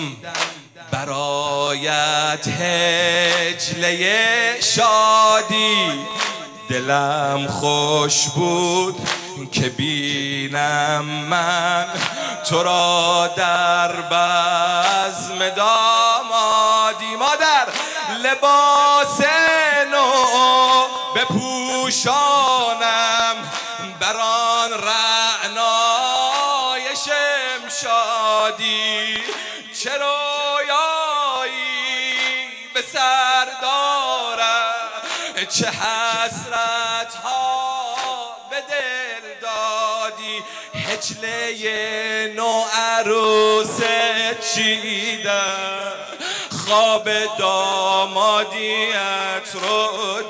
برایت هجله شادی دلم خوش بود که بینم من تو را در بزم دامادی مادر لباس نو بپوشانم بران رعنای شمشادی چه رویایی به سر دارم چه حسرت ها به دل دادی هجله نو عروست چیدم خواب دامادیت رو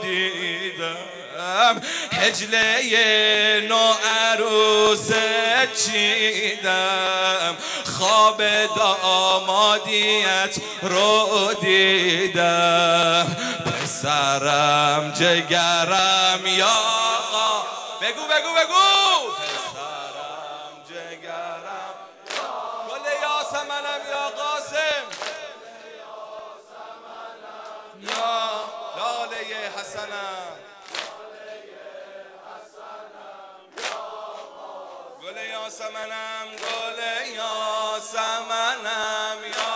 دیدم هجله نو عروست چیدم خواب دامادیت رو دیدم پسرم جگرم یا بگو بگو بگو پسرم جگرم گل یاسمنم یا قاسم یا لاله حسنم گل یاسمنم گل یاسمنم یا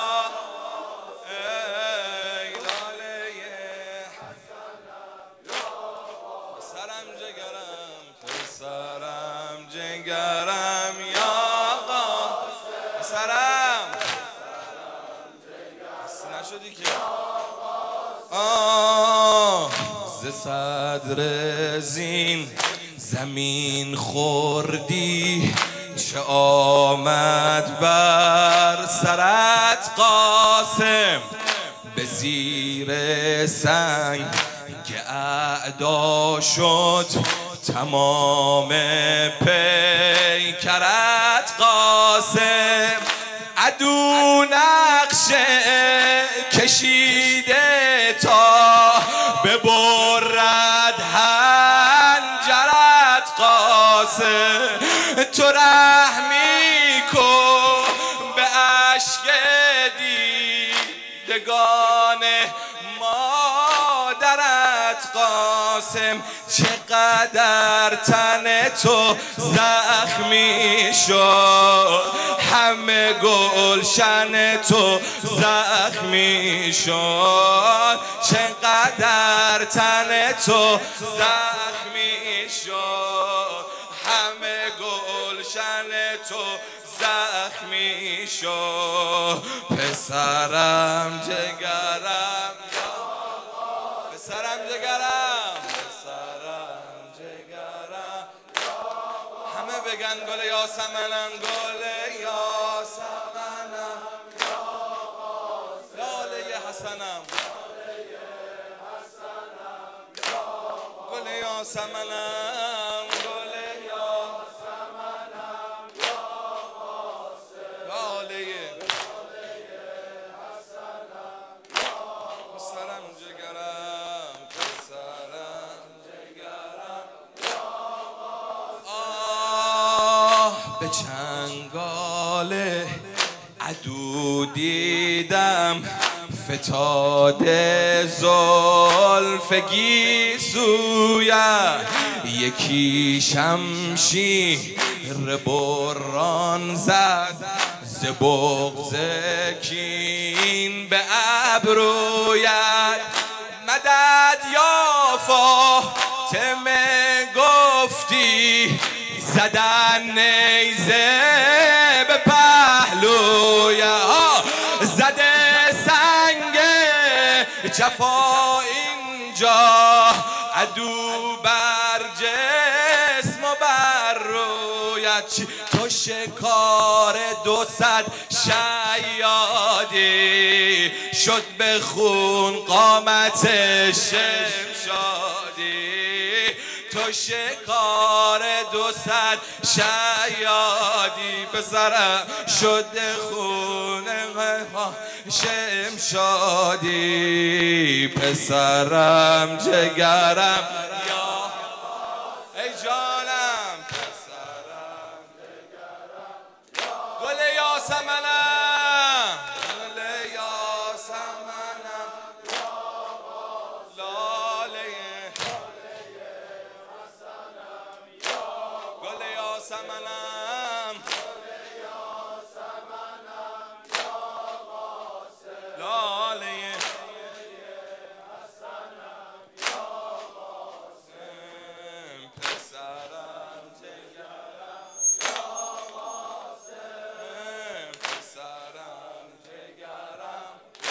ای لاله پسرم جگرم پسرم جگرم یا پسرم نشدی که آه ز صدر زین زمین خوردی چه آمد بر سرت قاسم به زیر سنگ که اعدا شد تمام پیکرت قاسم قاسم عدو نقشه کشیده تا ببرد حنجرت قاسم تو رحمی کن به اشک دیدگان مادرت قاسم چقدر تن تو زخمی شد همه گلشن تو زخمی شد چقدر تن تو زخمی شد همه گلشن تو زخمی شد پسرم جگرم پسرم جگرم پسرم جگرم همه بگن گل یاسمنم گل یاسمنم لاله حسنم گل یاسمنم گل یاسمنم لاله پسرم جگرم پسرم جگرم آه به چنگال عدو دیدم فتاده زلف گیسویه یکی شمشیر بران زد ز بغض کین به ابرویت مدد یا فاطمه گفتی زدن نیزه به پهلویه زده سنگ جفا اینجا عدو بر جسم و بر رویت تو شکار دو صد شیادی شد به خون قامت شمشادی تو شکار دو صد شیادی پسرم شد خون شمشادی پسرم جگرم یا ای جانم پسرم جگرم گل یاسمنم گل یاسمنم لاله گل یاسمنم لاله پسرم جگرم پسرم جگرم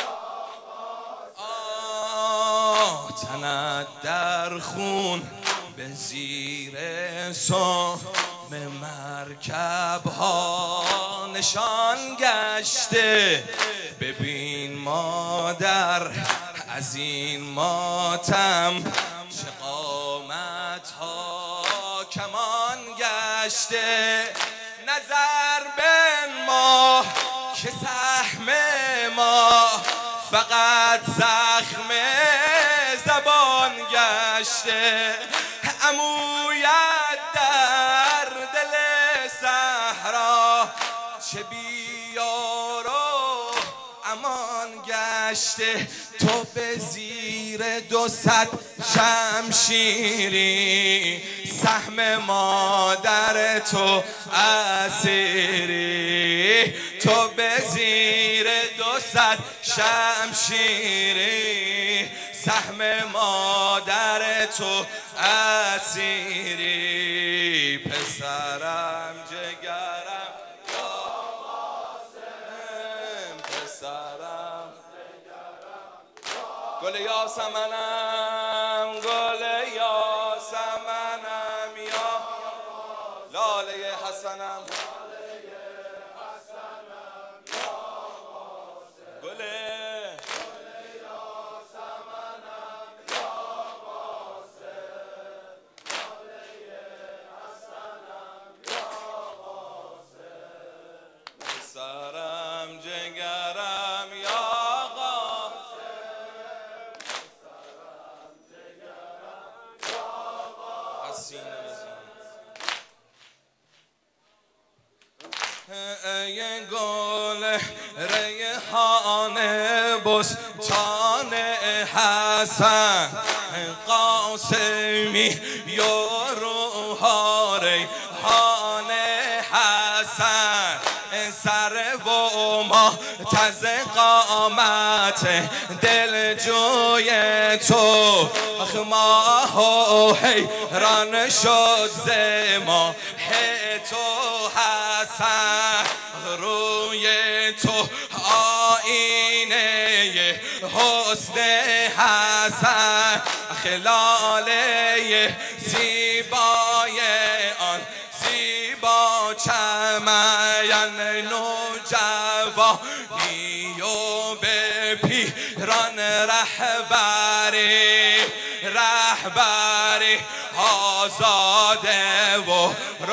آه تنت در خون به زیر سم مرکب ها نشان گشته ببین مادر از این ماتم چه قامت ها کمان گشته نظر به ما که سهم ما فقط زخم زبان گشته عمویت در دل صحرا چه بیار و امان گشته تو به زیر دو صد شمشیری سهم مادر تو اسیری تو به زیر دو صد شمشیری سهم مادر تو اسیری پسرم جگرم پسرم گل یاسمنم گل یاسمنم یا لاله حسنم گل ای گل ریحان بستان حسن قاسمی یارو ریحان حسن سر و معتز قامت دل جوی تو ماه و حیران شد ز ماه تو حسن روی تو آینه حسن حسن خلاله زیبای آن زیبا چمن نوجوانی و به پیران رهبری رهبری آزاده و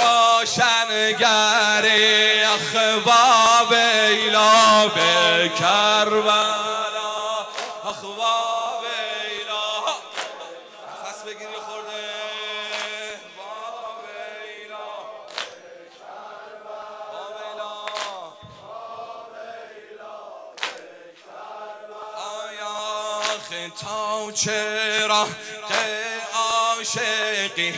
روشنگری اخوا بیلا به کربلا اخوا بیلا نفس بگیری خورده با بیلا با بیلا آیا خطا چرا عاشقی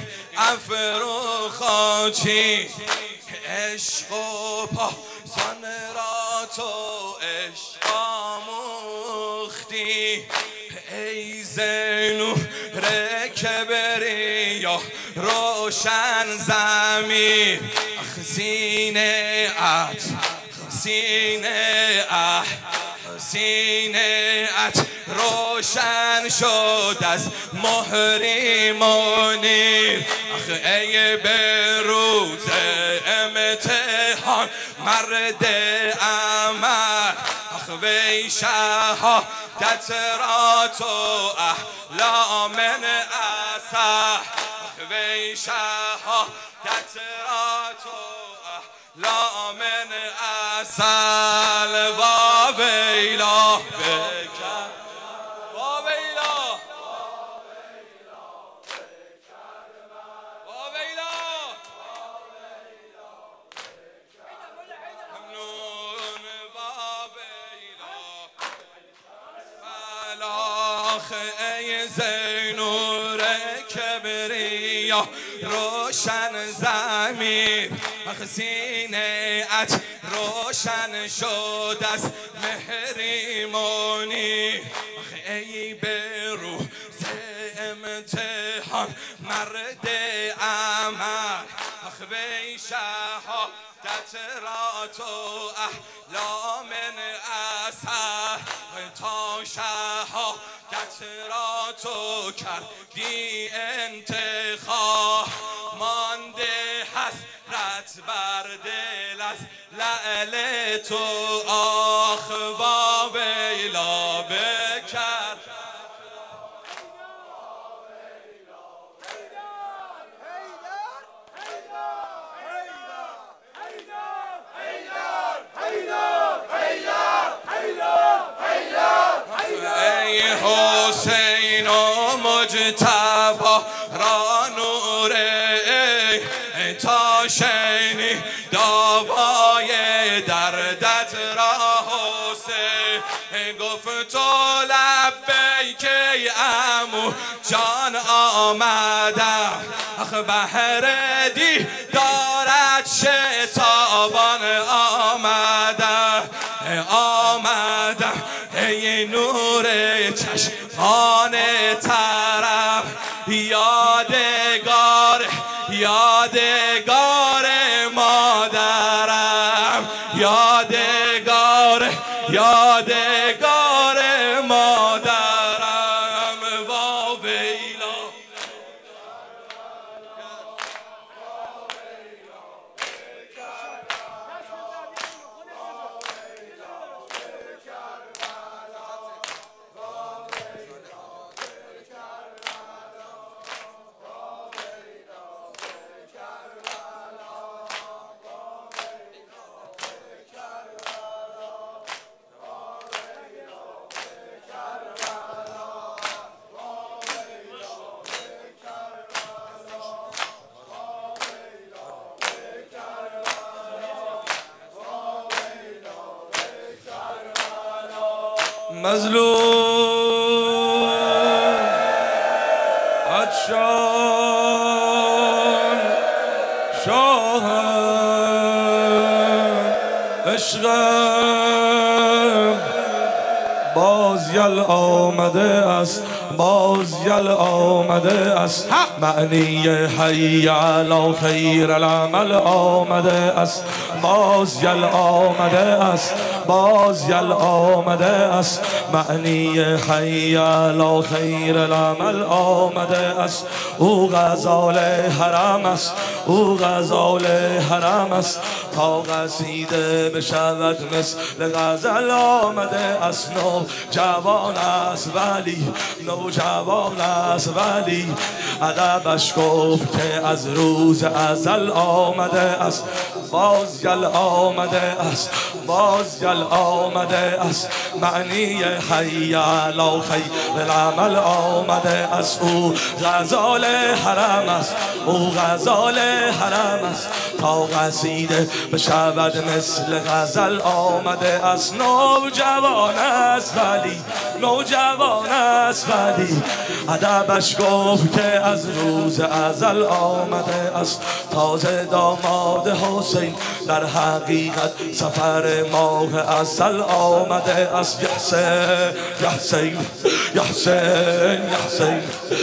افروخاتی عشق و پاسان را تو عشق آموختی ای زنور کبریا روشن زمین سینه ات سینه ات سینه ات روشن شد از مهری منیر آخه ای به روز امتحان مرد عمل آخه وی شهادت را تو احلام اصح آخه وی شهادت را تو احلام اصل و بیلا بکر و بیلا و بیلا ممنون و بیلا فلاخ ای زینور کبریا روشن زمین سینه ات روشن شد از مهریمونی ای به روز امتحان مرد عمل وی شهادت را تو احلام اصح تا شهادت را تو کردی انتخاب مانده حسرت بر دل از لعل تو آخ با بیلا بکر ای حسین و مجتبی را نور ای تا شینی دعوای دردت را حسین گفت تو لبیک ای عمو جان آمدم آخ بهر دیدارت شتابان آمدم آمدم ای نور چشمان طرف یادگار یادگار مادرم یادگار یادگار مادرم با ویلا مظلوم عطشان شاهم عشقم باز یل آمده است باز یل آمده است معنی حی علی خیر العمل آمده است باز یل آمده است باز یل آمده است معنی حی علی خیر العمل آمده است او غزال حرم است او غزال حرم است تا قصیده بشود مثل غزل آمده است نو جوان است ولی نو جوان است ولی ادبش گفت که از روز ازل آمده است باز گل آمده است باز گل آمده است معنی حی علی خیر العمل آمده است او غزال حرم است او غزال حرم است تا قصیده بشود مثل غزل آمده است نو جوان است ولی نو جوان است ولی ادبش گفت که از روز ازل آمده است تازه داماد حسین در حقیقت سفر ماه اصل آمده است یحسین یحسین یحسین یحسین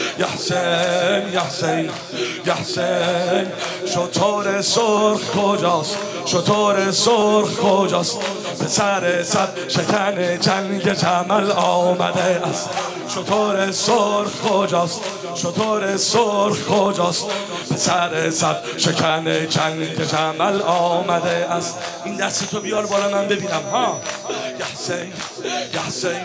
یحسین یحسین یحسین شطور سرخ کجاست شطور سرخ کجاست به سر صد شکن جنگ جمل آمده است شطور سرخ کجاست شطور سرخ کجاست به سر صد شکن جنگ جمل آمده است این دست تو بیار بالا من ببینم ها یحسین یحسین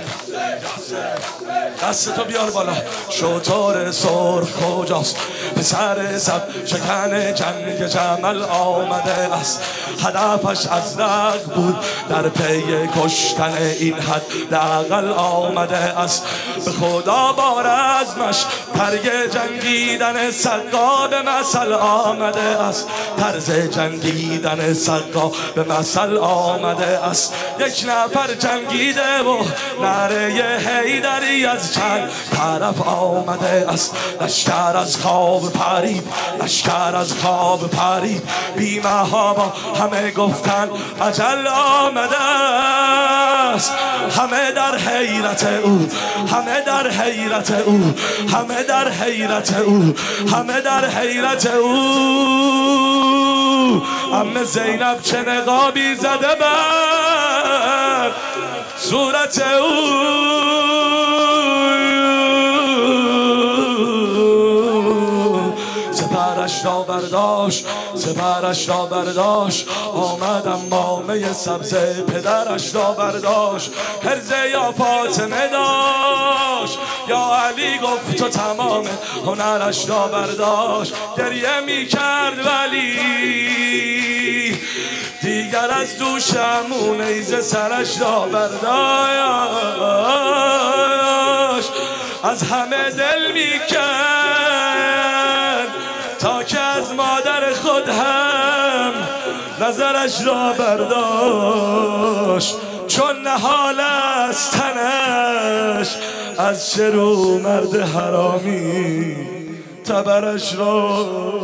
دست تو بیار بالا شطور سرخ کجاست به سر صد شکن جنگ جمل آمده است هدفش از رق بود در پی کشتن این حد اقل آمده است به خدا بار ازمش ترگ جنگیدن سقا به مثل آمده است طرز جنگیدن سقا به مثل آمده است یک نفر جنگیده و نره حیدری از چند طرف آمده است لشکر از خواب پرید لشکر از خواب پرید بی محابا همه گفتن اجل آمده است همه در حیرت او همه در حیرت او همه در حیرت او همه در حیرت او عمه زینب چه نقابی زده بر صورت او سپرش را برداشت سپرش را برداشت آمد امامه سبز پدرش را برداشت هرزه یا فاطمه داشت یا علی گفت تو تمام هنرش را برداشت گریه می کرد ولی دیگر از دوشمون ایزه سرش را برداشت از همه دل می کرد تا که از مادر خود هم نظرش را برداشت چون نهال از تنش از شرو مرد حرامی تبرش را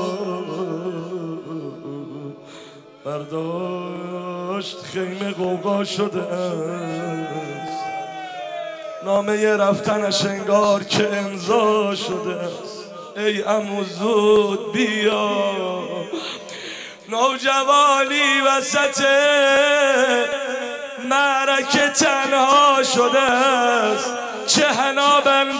برداشت خیمه غوغا شده است نامه رفتنش انگار که امضا شده است ای عمو زود بیا نوجوانی وسط معرکه تنها شده است چه حنا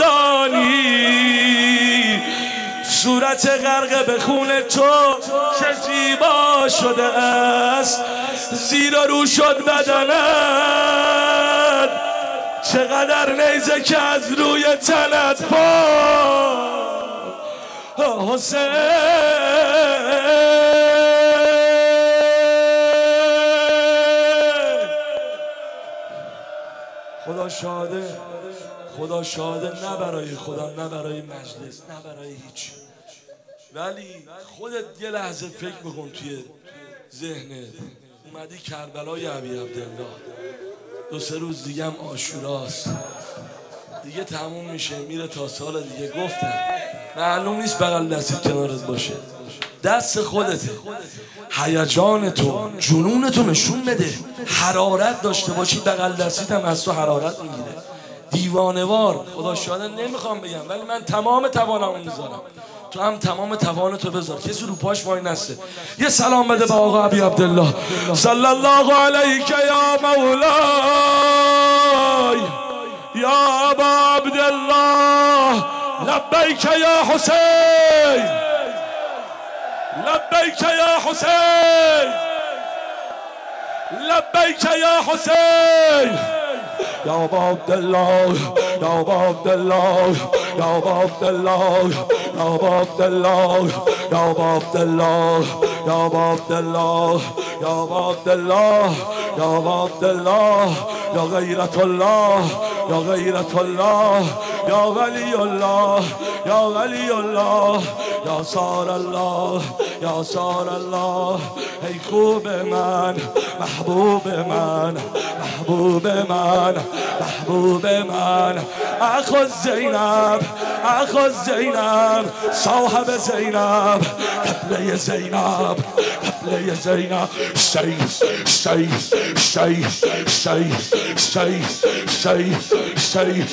بندانی صورت غرق به خون تو چه زیبا شده است زیر و رو شد بدنت چقدر نیزه که از روی تنت پا حسین خدا شاده خدا شاده نه برای خدا نه برای مجلس نه برای هیچ ولی خودت یه لحظه فکر بکن توی ذهنت اومدی کربلای ابی عبدالله دو سه روز دیگه هم عاشوراست، دیگه تموم میشه میره تا سال دیگه. گفتم معلوم نیست بغل دستت کنارت باشه، دست خودته. هیجان تو جنون تو نشون بده، حرارت داشته باشی بغل دستیت هم از تو حرارت میگیره. دیوانوار خدا شاده نمیخوام بگم، ولی من تمام توانمو میذارم، تو هم تمام توان تو بذار، کسی رو پاش وای نسته. یه سلام بده به آقا ابی عبدالله صلی الله علیک یا مولای یا ابا عبدالله لبیک یا حسین لبیک یا حسین لبیک یا حسین یا ابا عبدالله یا ابا عبدالله یا ابا عبدالله یا ابا عبدالله یا ابا عبدالله یا ابا عبدالله یا ابا عبدالله یا ابا عبدالله یا غیرت الله یا غیرت الله یا ولی الله یا ولی الله یا سار الله یا سار الله. ای خوب من محبوب من محبوب من محبوب من اخو زینب اخو زینب صاحب زینب قبله زینب قبله زینب شی شی شی شی شی شی شی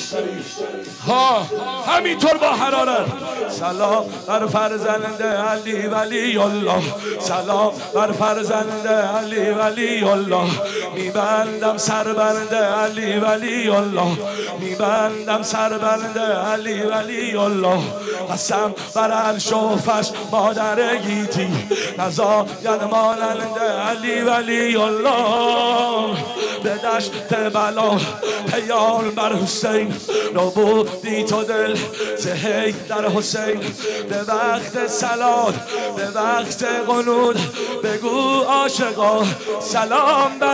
ها همینطور با حرارت. سلام بر فرزند علی ولی الله سلام بر فرزند علی ولی الله. میبندم سربند علی ولی الله میبندم سربند علی ولی الله. قسم بر عرش و فش مادر گیتی نزاید مانند علی ولی الله. به دشت بلا پیام بر حسین رو بودی تو دل زهی در حسین. به وقت سلات به وقت قنود بگو عاشقا سلام بر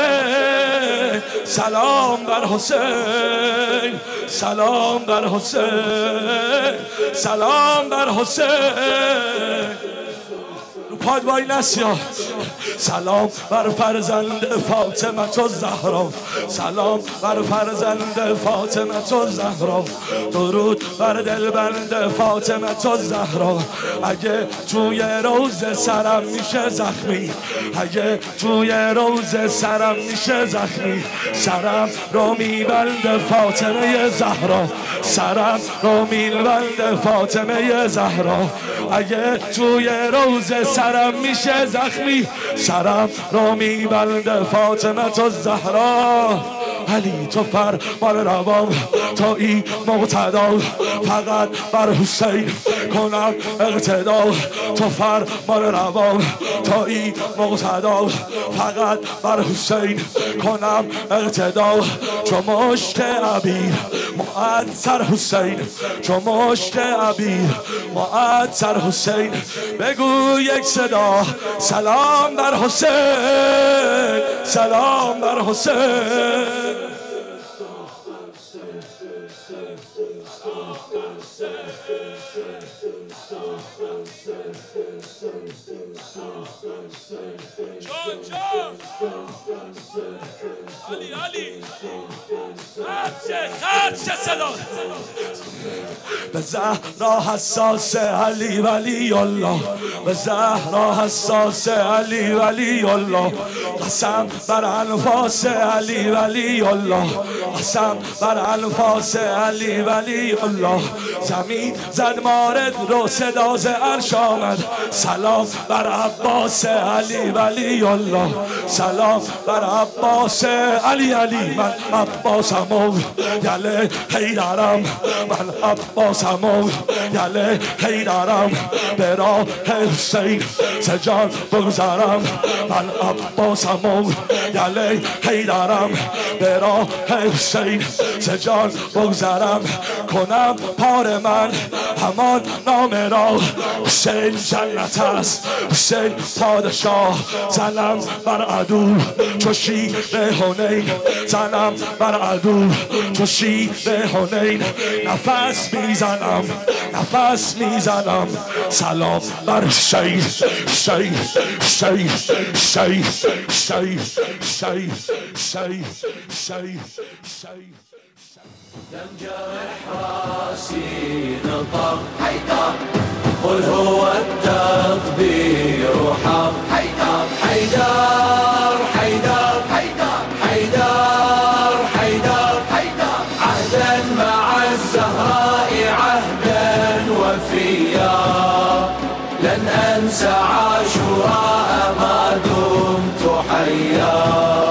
حسین سلام بر حسین سلام بر حسین سلام بر حسین. پاد وای نسیا. سلام بر فرزند فاطمه و زهرا سلام بر فرزند فاطمه و زهرا. درود بر دلبند فاطمه و زهرا. اگه توی روز سرم میشه زخمی اگه توی روز سرم میشه زخمی سرم رو میبند فاطمه زهرا سرم رو میبند فاطمه زهرا. اگه توی روز سرم میشه زخمی سرم رو میبند فاطمه تو زهرا. علی تو فرمان روان تا این مقتدا فقط بر حسین کنم اقتدا. تو فرمان روان تا این مقتدا فقط بر حسین کنم اقتدا. چو مشت عبیر معطر حسین چو مشت عبیر معطر حسین. بگو یک صدا سلام بر حسین سلام بر حسین. جان جان علی علی خرچه خرچه صدا. به زهرا حساس علی ولی الله به زهرا حساس علی ولی الله. قسم بر انفاس علی ولی الله قسم بر انفاس علی ولی الله. زمین زد مارد رو صدا ز عرش آمد. سلام بر عباس علی ولی الله سلام بر عباس علی علی. من عباسمو یله حیدرم من عباسمو یله حیدرم به راه حسین سجان بگذارم. من عباسمو یله حیدرم به راه حسین ز جان بگذرم کنم پار من همان نام را حسین جنت است حسین پادشاه زنم بر عدو چو شیر حنین زنم بر عدو چو شیر حنین نفس میزنم نفس میزنم سلام بر شیر شیر شیر شیر شیر شیر شیر شیر شیر دم جرح راسي نطق حيدر قل هو التطبير وحق حيدر حيدر حيدر حيدر حيدر حيدر حيدر عهدا مع الزهراء عهدا وفيا لن أنسى عاشوراء ما دمت حيا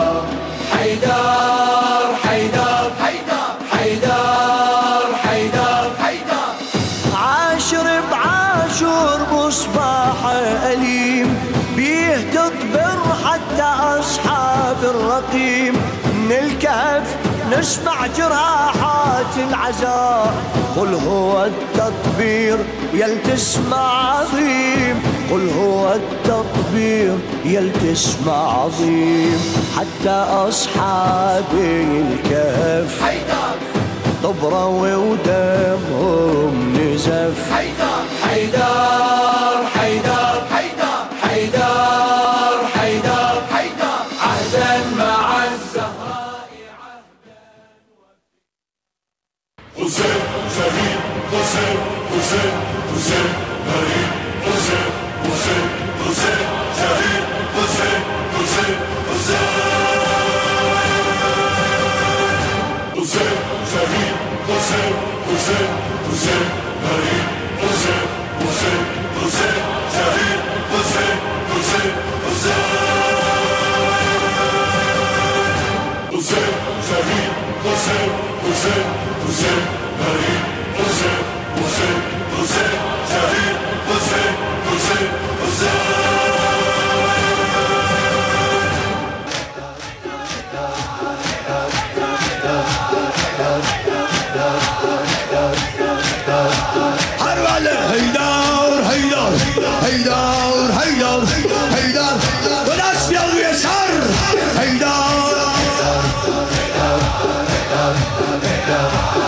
حيدر حيدر حيدر حيدر حيدر حيدر عاشر بعاشور مصباح أليم بيه تطبر حتى أصحاب الرقيم من الكهف نسمع جراحات العزاء قل هو التطبير يلتسمع عظيم قل هو التطبير يلتسمع عظيم حتى أصحاب الكهف حيدر طبروا ودمهم نزف حيدر حيدر حيدر حيدر حيدر حيدر حيدر عهدا مع الزهراء عهدا حسين شهيد حسين حسين حسين غريب حسين حسين حسين شهيد حسين حسين حسين حسين شهيد حسين حسين حسين غريب حسين حسين حسين شهيد حسين حسين حسين حسين شهيد حسين حسين حسين غريب حسين حسين حسين شهيد حسين حسين حسين هیدر هیدر هیدر هیدر هیدر دو دست بیاد روی سر هیدر